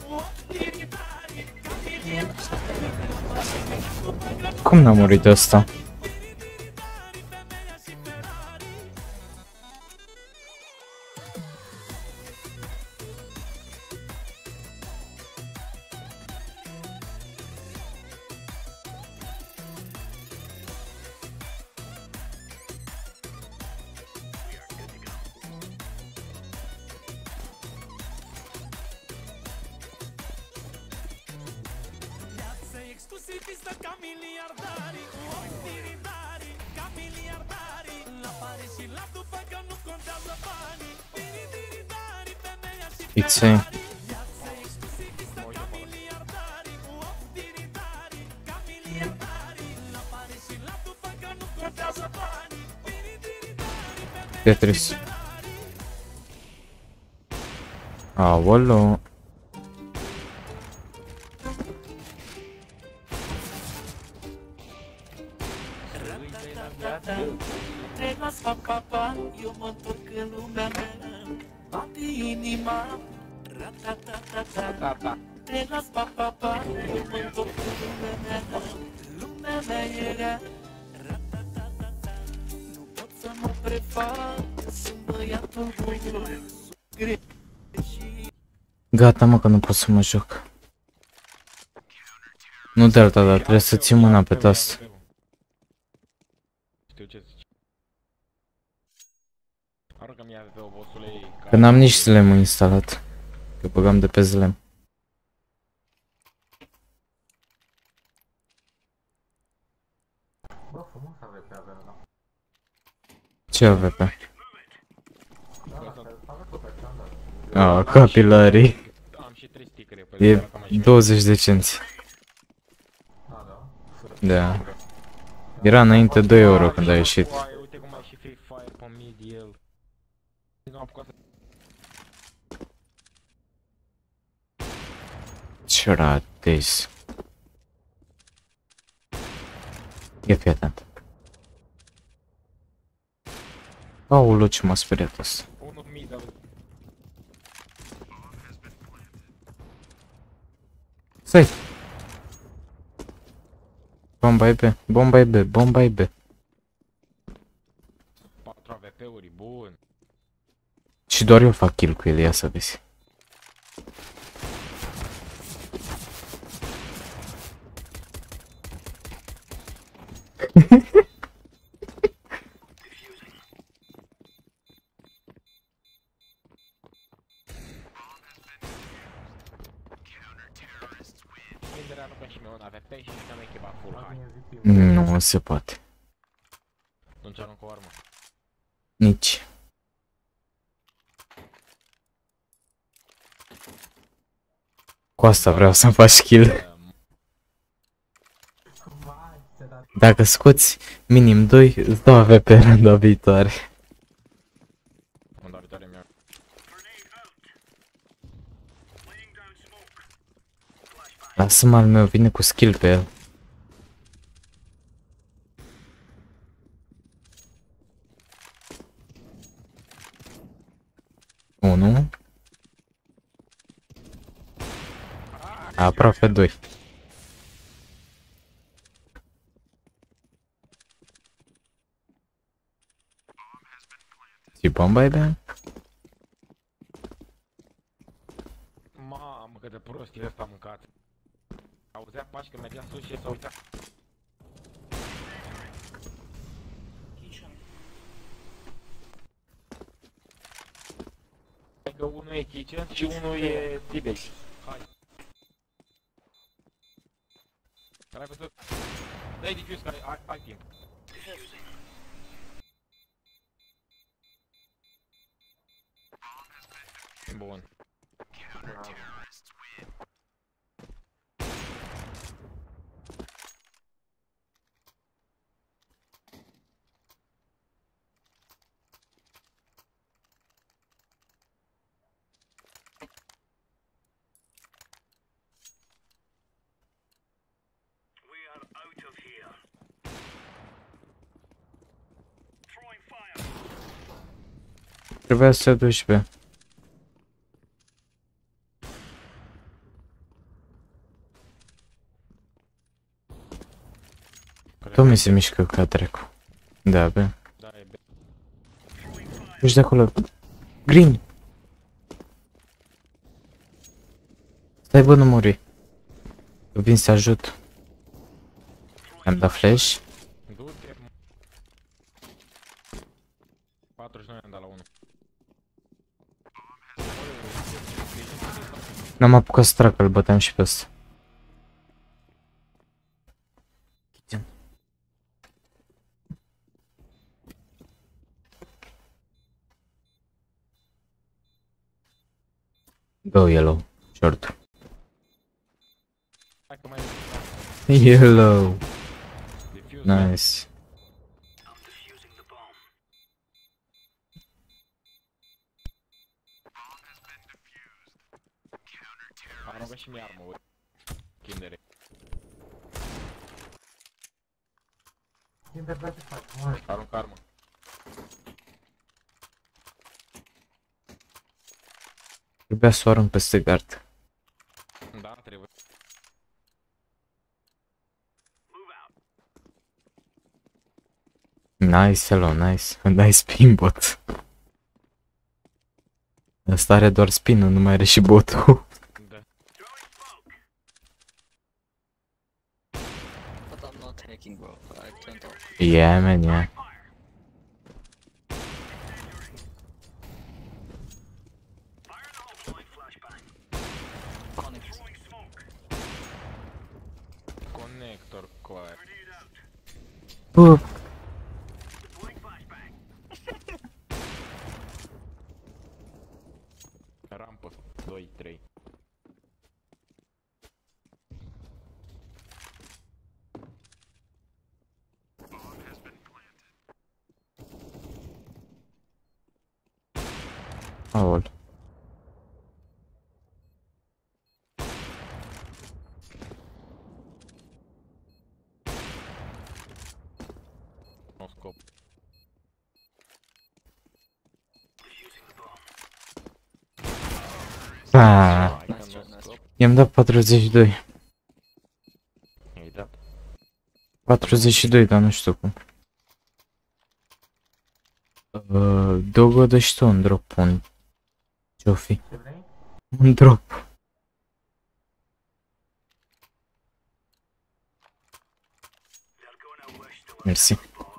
Cum n-a murit ăsta? Exclusivistă ca miliardarii, oftiridarii, ca miliardarii. La Paris și la Dubai că nu contează banii. Tiridarii, femeia și Ferrari. Viața exclusivistă ca miliardarii, oftiridarii, ca miliardarii. La Paris și la Dubai că nu contează banii. Tiridarii, femeia Tetris. și Ferrari. Aolo. Reglas pa pa pa, eu mă întorc în lumea mea. Bate inima, ra-ta-ta-ta-ta. Reglas pa pa pa, eu mă întorc în lumea mea. Lumea mea e rea, ra-ta-ta-ta-ta. Nu pot să mă prefac, sunt băiatul bun. Gata, mă, că nu pot să mă joc. Nu de alta, dar trebuie să ții mâna pe tast. Știu ce zici. Aruncă-mi ia pe obosule. Că n-am nici Slam instalat. Că băgam de pe Slam. Bă, frumos A V P avem, da. Ce A V P? Da, A V P pe standard. Ah, capilarii. Am și trei stickere pe E douăzeci de cenți. Da. Era înainte doi euro când a ieșit. Uite cum ai și Free Fire pe mid el. Nu am apucat să... Ce ratezi. E fii atent. Aoleu, ce m-a speriat asta. Unul mid, dar... Stai! Bomba e B, bomba e B, bomba e B. patru A V P-uri, bun. Și doar eu fac kill cu el, ia să vezi. Minderea nu și mie un A V P și că mi-ai chebat full high. Nu se poate. Nu-ți arunc o armă. Nici. Cu asta vreau să-mi faci kill. Dacă scoți minim doi, îți dau A V P rândul viitoare. Rândul viitoare mi-a... Lasă-mă al meu, vine cu skill pe el. Unu. Aproape doi. Și bomba e bine? Mamă, cât de prost e ăsta mâncat. Auzea pași că mergea sus și s-a uitat. Că unul e kitchen și unul e Tibet. Hai. Care ai văzut? Dă-i diffuse care ai, ai timp. Bun. Trebuia să te duci pe. Tot mi se mișcă ca dracu. Da, bă. Da, e bine. Ești de acolo. Green! Stai, bă, nu muri. Eu vin să ajut. Am dat flash. Du-te, mă. patruzeci și nouă am dat la unu. N-am apucat să trag, îl băteam și pe ăsta. Go yellow, short. Hai că mai Yellow. defuse. Nice. Aruncă și mie armă, bă. Kindere. Kinder, da ce faci? Mă, Aruncă armă. Trebuia să o arunc peste gard. Da, trebuie. Nice, hello, nice. Nice spin bot. Asta are doar spin-ul, nu mai are și botul. Da. But I'm not hacking, bro. I turned off. Yeah, man, yeah. Connect. Conector cu aia. Bă, Rampă. doi, trei. aol. Nu scop. Ah, Hai că nu scop. i-am dat patruzeci și doi. I-ai dat. patruzeci și doi, dar nu știu cum. Uh, Dogo, dă și tu un drop, un... Ce-o fi? ce vrei? Un drop. Mersi.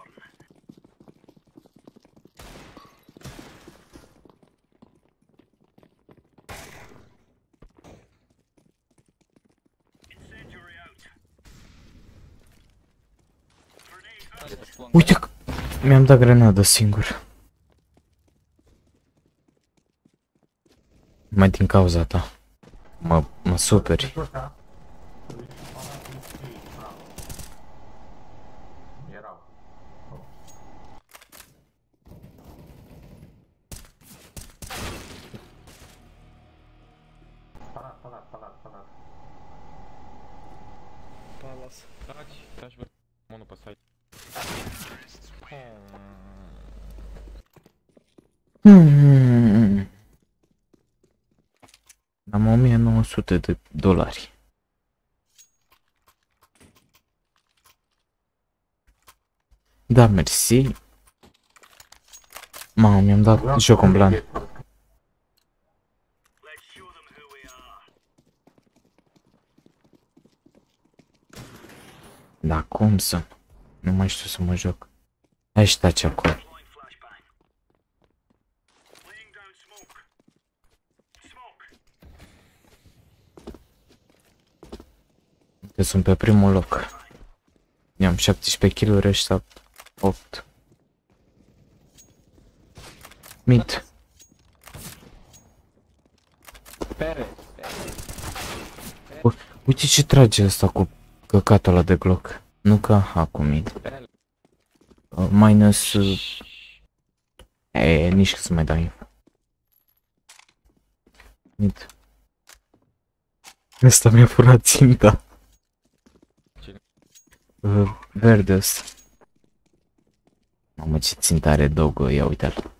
Uite că mi-am dat grenadă singur. Mai din cauza ta. Mă, mă superi. Ăsta. Erau. Palat, palat, palat, palat. Palas. Taci, taci, bă. Monul pe site. Hmm. Am o mie nouă sute de dolari. Da, mersi. Mamă, mi-am dat joc în plan. Da, cum să? Nu mai știu să mă joc. Hai și taci acolo. Că sunt pe primul loc. I-am șaptesprezece kill-uri, ăștia opt. Mid. Pere. U uite ce trage asta cu căcatul ăla de Glock. Nu ca acum mid. Uh, minus... Uh... E, nici că să mai dau info. Mid. Ăsta mi-a furat ținta. Uh, verde ăsta. Mamă, ce țintă are Dogo, ia uite-l.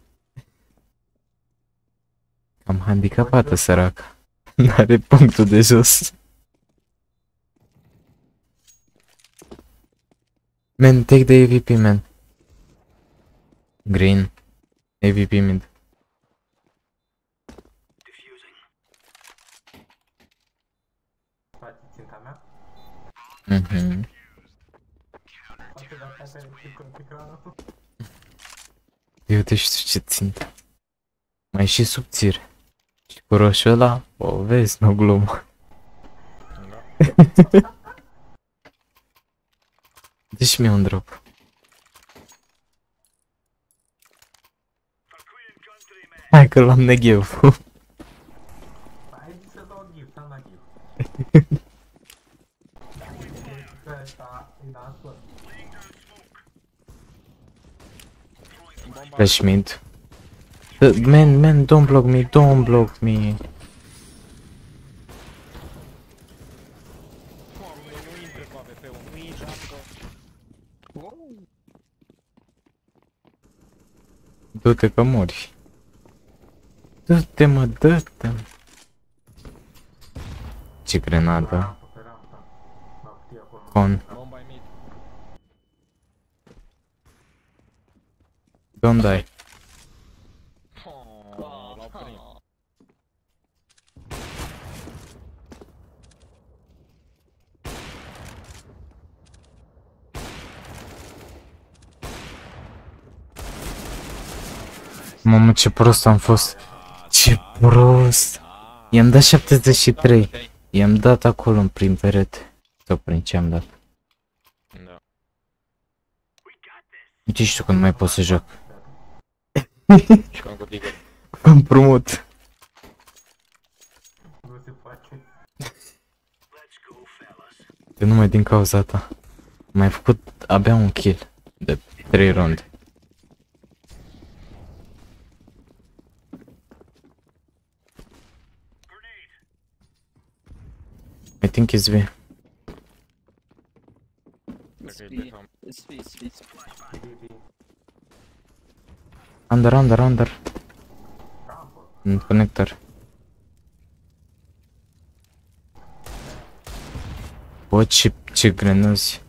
Am handicapată, sărac. N-are punctul de jos. Man, take the A V P, man. Green. A V P mid. Faci ținta mea? Mhm. Poate dacă ai pe ecranul. Eu te știu ce țintă. Mai și subțire. Și cu roșu ăla, o vezi, nu glumă. Deci mi-e un drop. Hai că l-am negheu. Hai să dau gift, am dat gift. Că ăsta îi da scor. Flash mid. Uh, Man, man, don't block me, don't block me. Du-te că mori. Dă-te mă, dă-te. Ce grenadă. Con. Don't die. Mamă, ce prost am fost. Ce prost. I-am dat șaptezeci și trei. I-am dat acolo în prim perete. Sau prin ce am dat. Da. Uite și tu că nu mai pot să joc. Și cam cu tigă. Împrumut. Nu se face. De numai din cauza ta. Mai făcut abia un kill. De trei runde. I think it's B. It's B. It's B. It's B. It's B. Under, under, under. În connector. Bă, ce, ce grenăzi.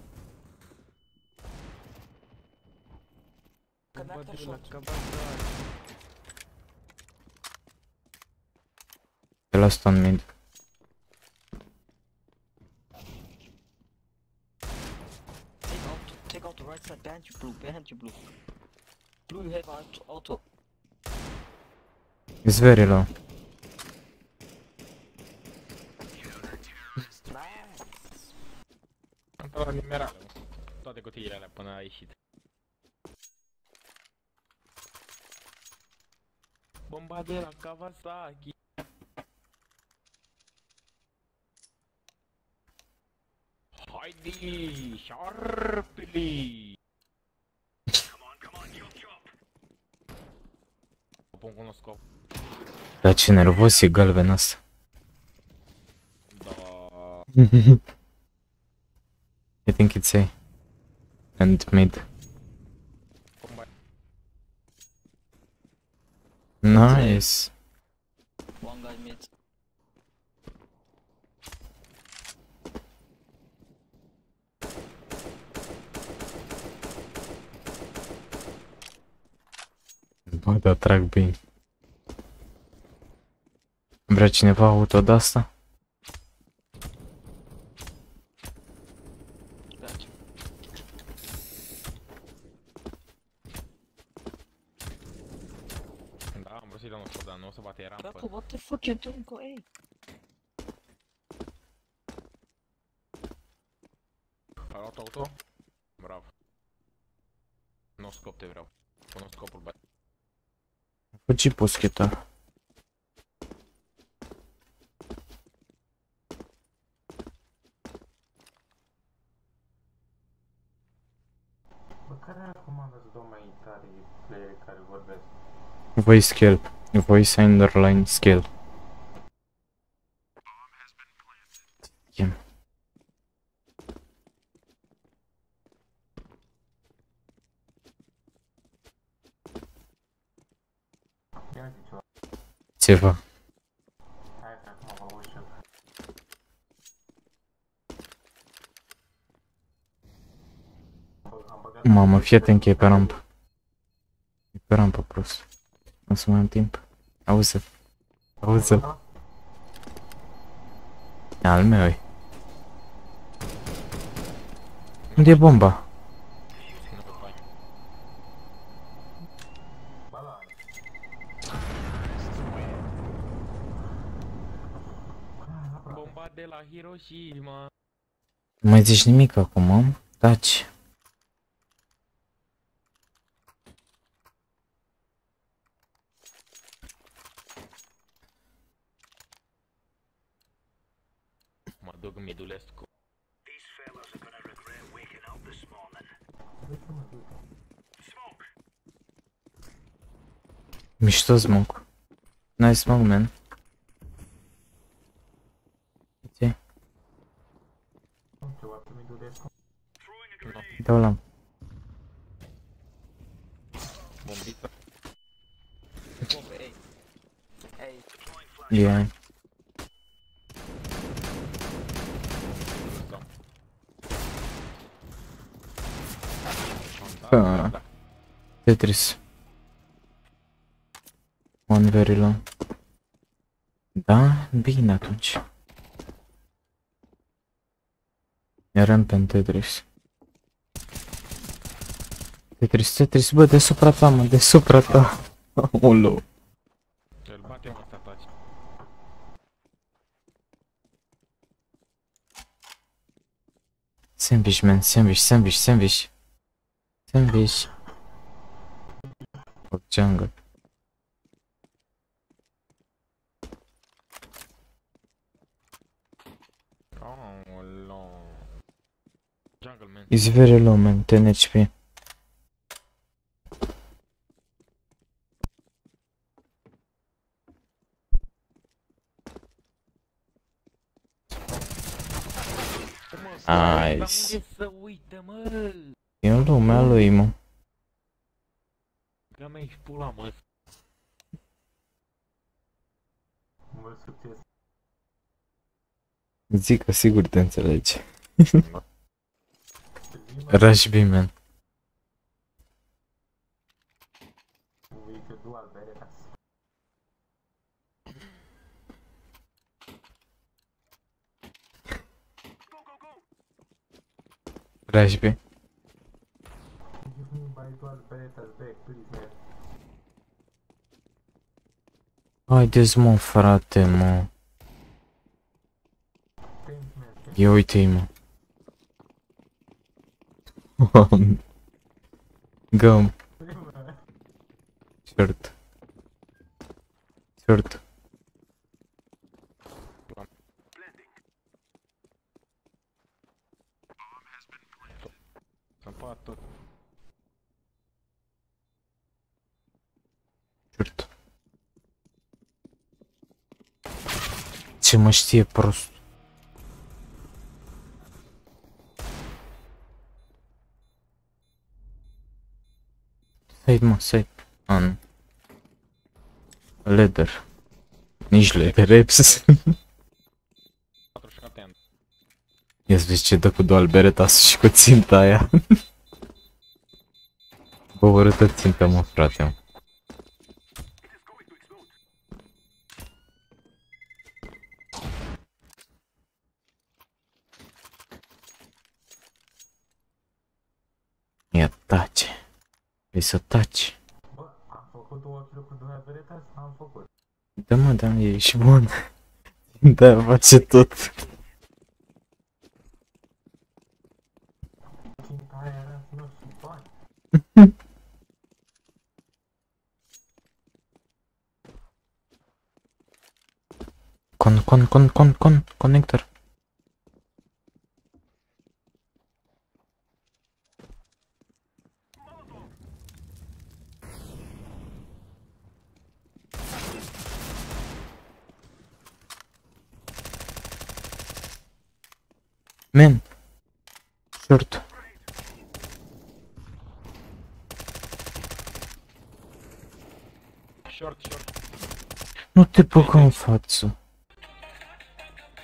Te las tu în mid. Take out the right side. Behind you, blue. Behind you, blue. Blue, you have auto. auto. It's very low. Am dat la numerale. Toate cutiile alea până a ieșit. Bomba de la Kawasaki. Haide, șarpili! O pun cu un scop. Dar ce nervos e galben asta. Da. I think it's A. And mid. Nice. One guy mid. Bă, dar trag bine. Vrea cineva auto de asta? Da, am vrut să-i dau un scop, dar nu o să bate rampă. Purple, what the fuck you doing? Go A. A luat auto? Bravo. Nu scop te vreau. Pun scopul bate. Fugi poscheta. Bă, care recomandă să dau mai tare playeri care vorbesc? Voice skill. Voice underline skill. Yeah. Ia uite ceva. Ceva. Hai că acum vă aud și eu. Bă, Mamă, fii atent că e pe rampă. E pe rampă, prost. Nu o să mai am timp. Auzi-o. Auzi-o. E al meu e. Unde e bomba? Bomba de la Hiroshima. Nu mai zici nimic acum, am? Taci. Mă duc Midulescu. Mișto smoke. Nice smoke, man. Ce? Dau la. Bombiță. Bombe, ei. Ei. Yeah. Ah. Tetris. One very low. Da? Bine atunci. Eram pe Tetris. Tetris, Tetris, bă, deasupra ta, mă, deasupra ta. Olo. Îl batem ăsta, taci. Sandwich, man, sandwich, sandwich, sandwich. Sandwich. Fuck jungle. Oh, no. Jungle, man. It's very low, man, ten H P. Nice. Unde să uite, mă? E în lumea lui, mă. Că mi-ai pula, mă. Mult succes. Zic că sigur te înțelegi. Rush B, man. Uite, dual Beretas. Rush B. Give me my dual Beretas back, please, man. Haideți, mă, frate, mă. Thanks, man. Ia uite-i, mă. Go. Short. Short. Săpat tot. Short. Ce mă știe prost. Side, mă, side. A, nu. Leather. Nici leather, reps. Ia să vezi ce dă cu dual Beretas și cu ținta aia. Bă, urâtă țintă, mă, frate, mă. Ia tace. Vrei să taci? Bă, am făcut două kill cu dual Beretas? Am făcut. Da, mă, da, ești bun. Da, face tot. Ținta aia era să nu știu bani. Con, con, con, con, con, connector. Man. Short. Short, short. Nu te băga în față.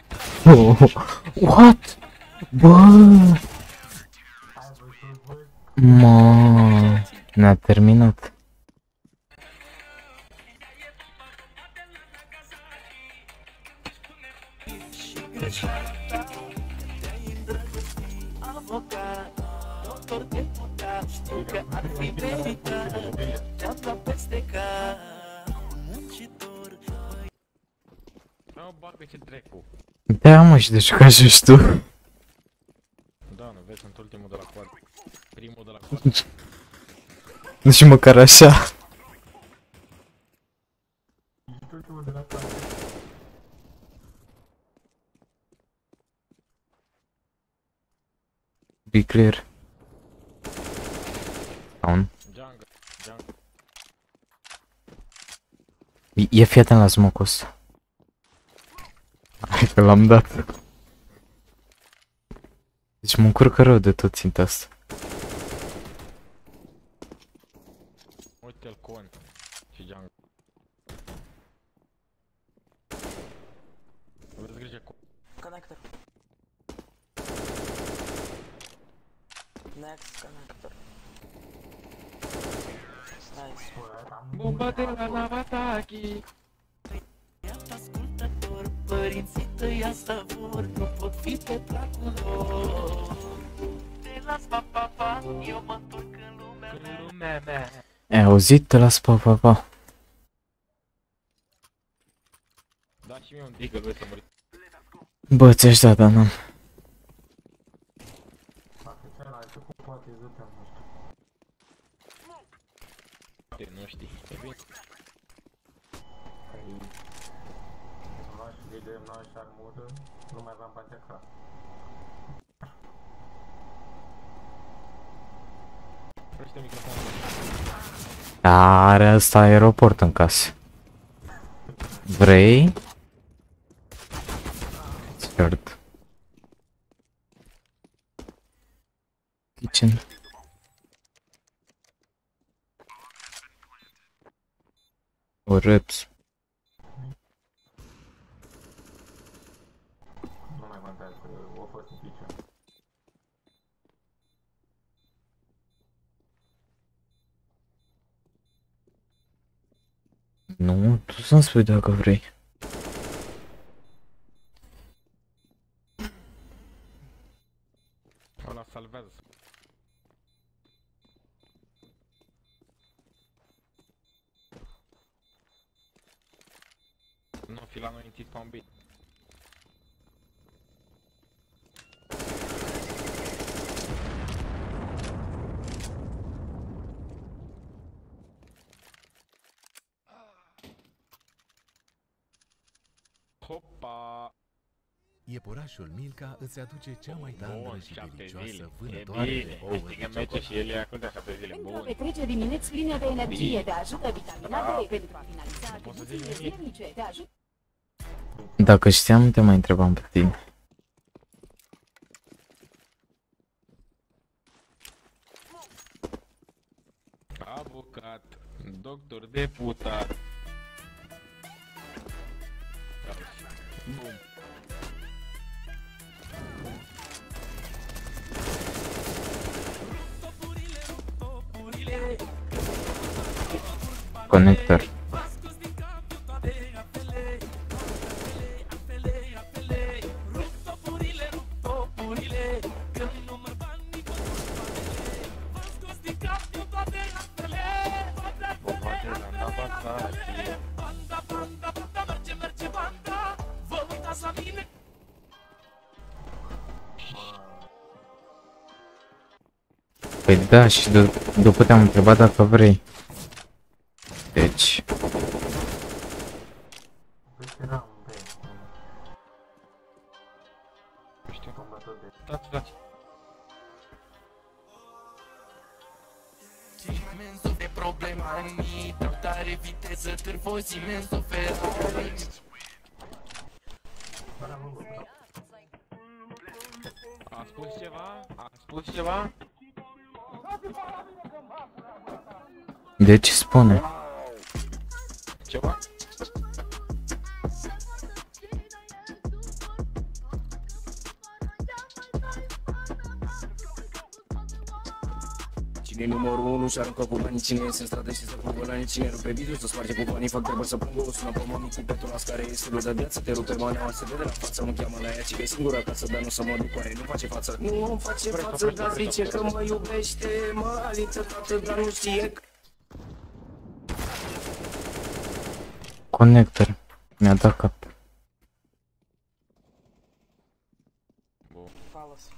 Oh, what? Bă! Mă, ne-a terminat. Avocat, doctor, deputat, știu că ar fi meritat. Te-am dat peste cap, muncitor. Nu bagă ce dracu. Da, mă, și de ce ca și tu? Da, nu vezi, sunt ultimul de la coadă. Primul de la coadă. Nu și măcar așa. Ești ultimul de la coadă. Be clear. Down. Jungle, jungle. E fii atent la smoke-ul ăsta. Hai că l-am dat. Deci mă încurcă rău de tot ținta asta. Uite-l con și jungle. Aveți grijă cu... Connector. Next connector. Nice. Bomba de la Navataki. Iată ascultător, părinții tăi asta vor, nu pot fi pe placul lor. Te las, pa, pa, pa, eu mă întorc în lumea mea. Lumea mea. Ai auzit? Te las, pa, pa, pa. Da și mie un deagle, vrei să mă... Bă, ți-aș da, dar n-am. Poate zăteam, nu știu. Poate nu știi, e bine. Păi... M-aș vedem, n-aș armură, nu mai aveam bani de acasă. Vrește microfonul. Are ăsta aeroport în casă. Vrei? Cert. Kitchen. O reps. Nu mai contează, o fost în piciu. Nu, tu să-mi spui dacă vrei. Ăla salvează. Nu fi la noi în T-spawn B. Hopa! Iepurașul Milka îți aduce cea mai tandră Bun, și șapte delicioasă zile. vânătoare E de bine, ouă câștigăm de meciul și ciocolată. el e acum de șapte zile. Pentru a Bun. petrece dimineți pline de energie, Bine. te ajută vitamina Da. D, pentru a finaliza atribuțiile zilnice, te ajută... Dacă știam, te mai întrebam pe tine. Avocat, doctor, deputat. Bun. Conector. Păi da, și după te-am întrebat dacă vrei. Deci... Dați, dați. Immenso de problema anni, trattare vitezza, nervosi, immenso Ferrari. A spus ceva? A spus ceva? Deci spune. Ceva? Cine numărul unu și aruncă cu banii, cine iese în stradă și se pupă la cine rupe vidul, să sparge cu banii, fac trebă să plângă, o sună pe mami cu petul care e stilul de viață, te rupe maneaua, se vede la față, mă cheamă la ea, ci că e singură acasă, dar nu să mă duc cu aia, nu face față. Nu îmi face față, dar zice că mă iubește, mă aliță toată, dar nu știe că... Conector. Mi-a dat cap. Falas.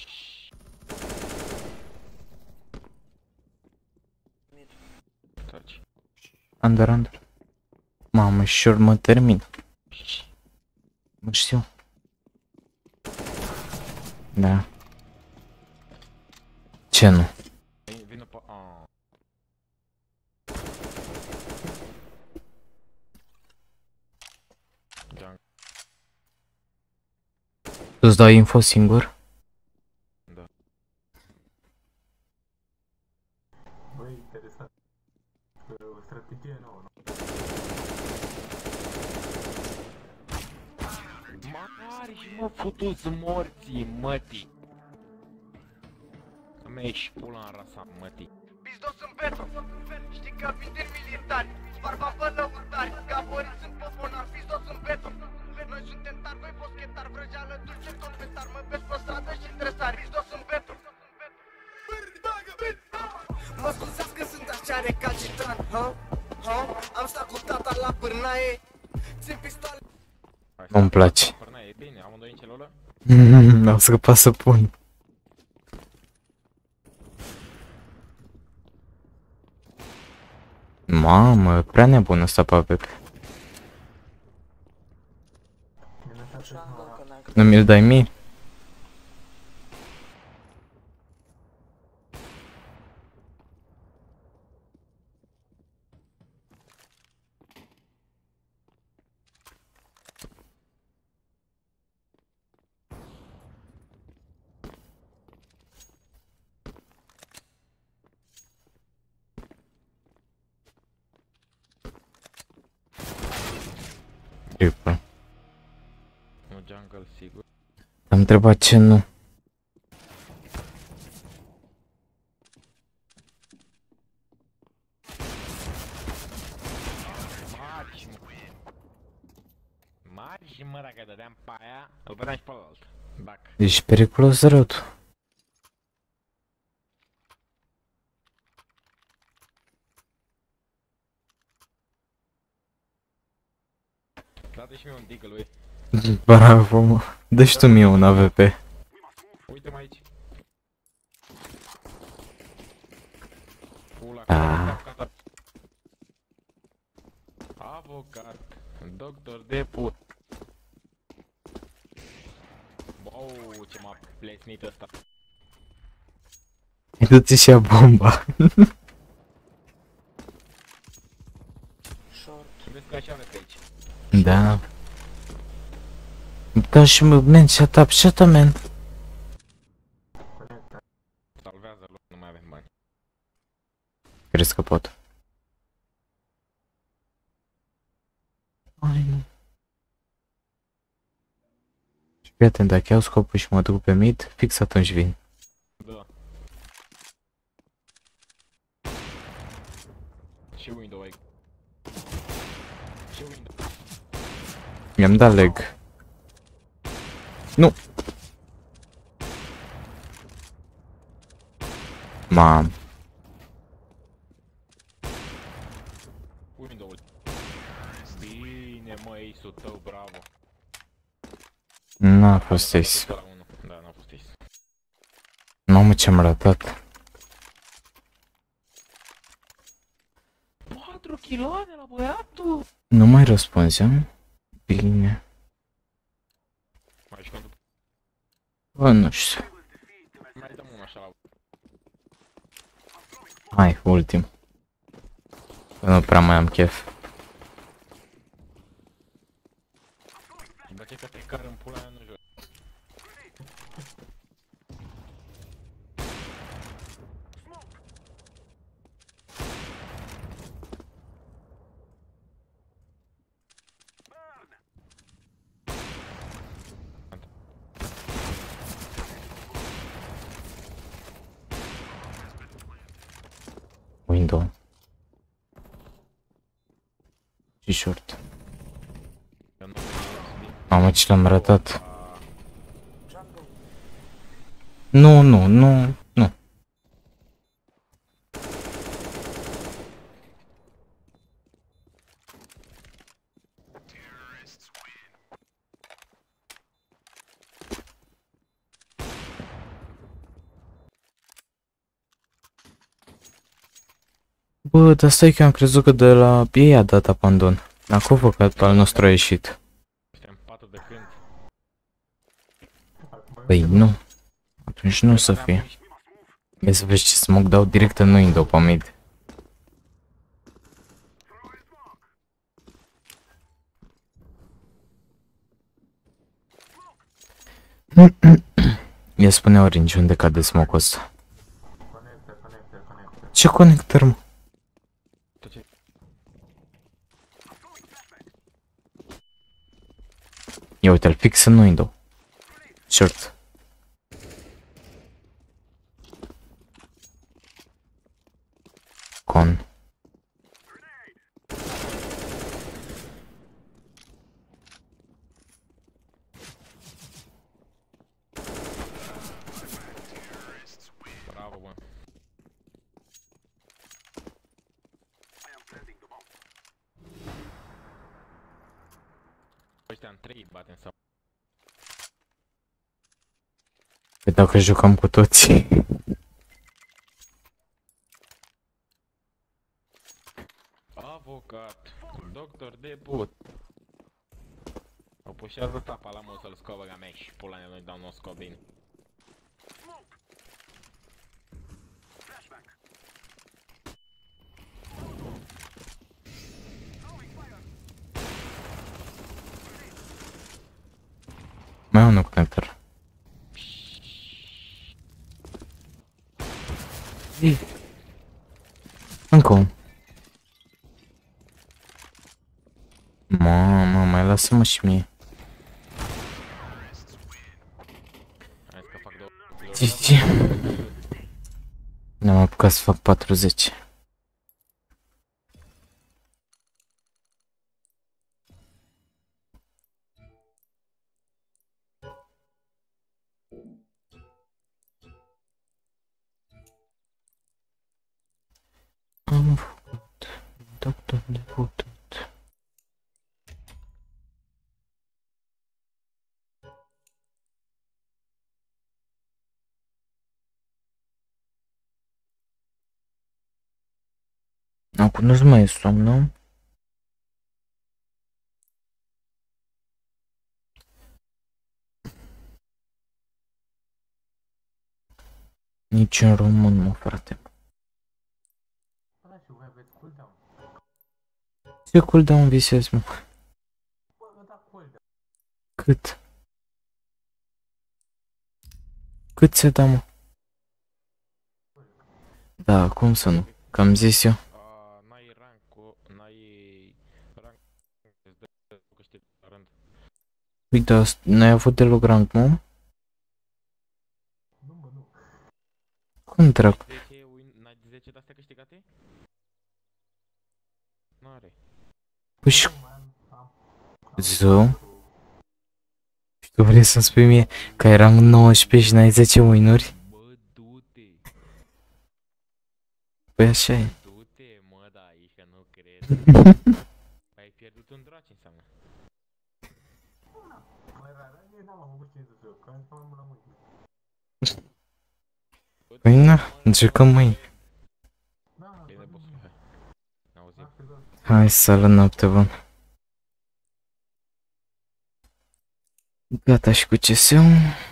Under, under. Mamă, și mă termin. Nu știu. Da. Ce nu? Vină pe... Aaaa. Tu-ți dau info singur? Da. Băi, interesant. O strategie nouă, nu? Mari și mă futu-ți morții, mătii. Să-mi ieși pula în rasa, mătii. Pizdos în beton, știi că vin din militari, barba pe lăutari, gaborii sunt poponari, pizdos în beton. Noi suntem tari, voi boschetari, vrăjeală dulce, tot pe tar, mă vezi pe stradă și întresari, pizdos în beton. Mă scuzați că sunt așa recalcitrant, ha? Ha? Am stat cu tata la pârnaie, țin pistoale. Nu-mi place. E bine, amândoi în celulă? Am scăpat să pun. Mamă, prea nebun ăsta pe A W P. Nu mi-l dai mie? Triple. Nu jungle, sigur. Am întrebat ce nu. Mari și mă... Mari și mă, dacă dădeam pe aia, îl vedeam și pe ălalt. Dacă. Ești periculos rău tu. Dă-te și mie un deagle, ui. Bravo, mă. Dă-și tu mie un A W P. Uite-mă aici. Pula, Ah. avocat, doctor de put. Wow, ce m-a plesnit ăsta. Du-ți și ia bomba. Vezi că așa arăt aici. Da. Da și mă, man, shut up, shut up, man. Salvează-l, nu mai avem bani. Crezi că pot? Ai, nu. Și fii atent, dacă iau scopul și mă duc pe mid, fix atunci vin. Da. Și window ai. Și window. I-am dat leg. Nu! Mam. Window-ul. Bine, mă, ace-ul tău, bravo. N-a fost ace. Da, n-a fost ace. Mamă, ce-am ratat. patru kiloane la băiatul! Nu mai răspunzi, am? Bine. Mai și contul. Bă, nu știu. Mai dăm unul așa la... Hai, ultim. Că nu prea mai am chef. Bă, ce că te car în pula aia, nu joc. window. Și short. Mamă, ce l-am ratat. Nu, nu, nu, nu. Bă, dar stai că am crezut că de la ei a dat abandon. N-a convocat pe al nostru a ieșit. Păi nu. Atunci nu o să fie. Ia să vezi ce smoke dau direct în window pe mid. Ia spune Orange unde cade smoke-ul ăsta. Ce conector, mă? Ia uite-l fix în window. Short. Con. Bravo, bă. Ăștia în trei batem sau... Păi dacă jucăm cu toții. Avocat, doctor de put. O pușează tapa la mult să-l scobă ca mea și pula mea nu-i dau nu scop bine. Mai am un conector. Încă un. Mamă, mai lasă-mă și mie. G G. N-am apucat să fac patruzeci. Am făcut doctor de putut. Acum nu-ți mai e somn, nu? Nici în român, mă, frate. Ce cooldown visezi, mă? Cât? Cât se da, mă? Da, cum să nu? Că am zis eu. Uite, n-ai avut deloc rank, nu? Cum dracu? zece de astea câștigate? N-are. Păi și... Zău? Și tu vrei să-mi spui mie că eram nouăsprezece și n-ai zece win-uri? Păi așa e. Du-te, mă, da, aici că nu cred. Ai pierdut un draci înseamnă. Păi na, jucăm mâine. Bine, boss, hai. Ne-auzim. Hai, sală, noapte bună. Gata și cu C S-ul.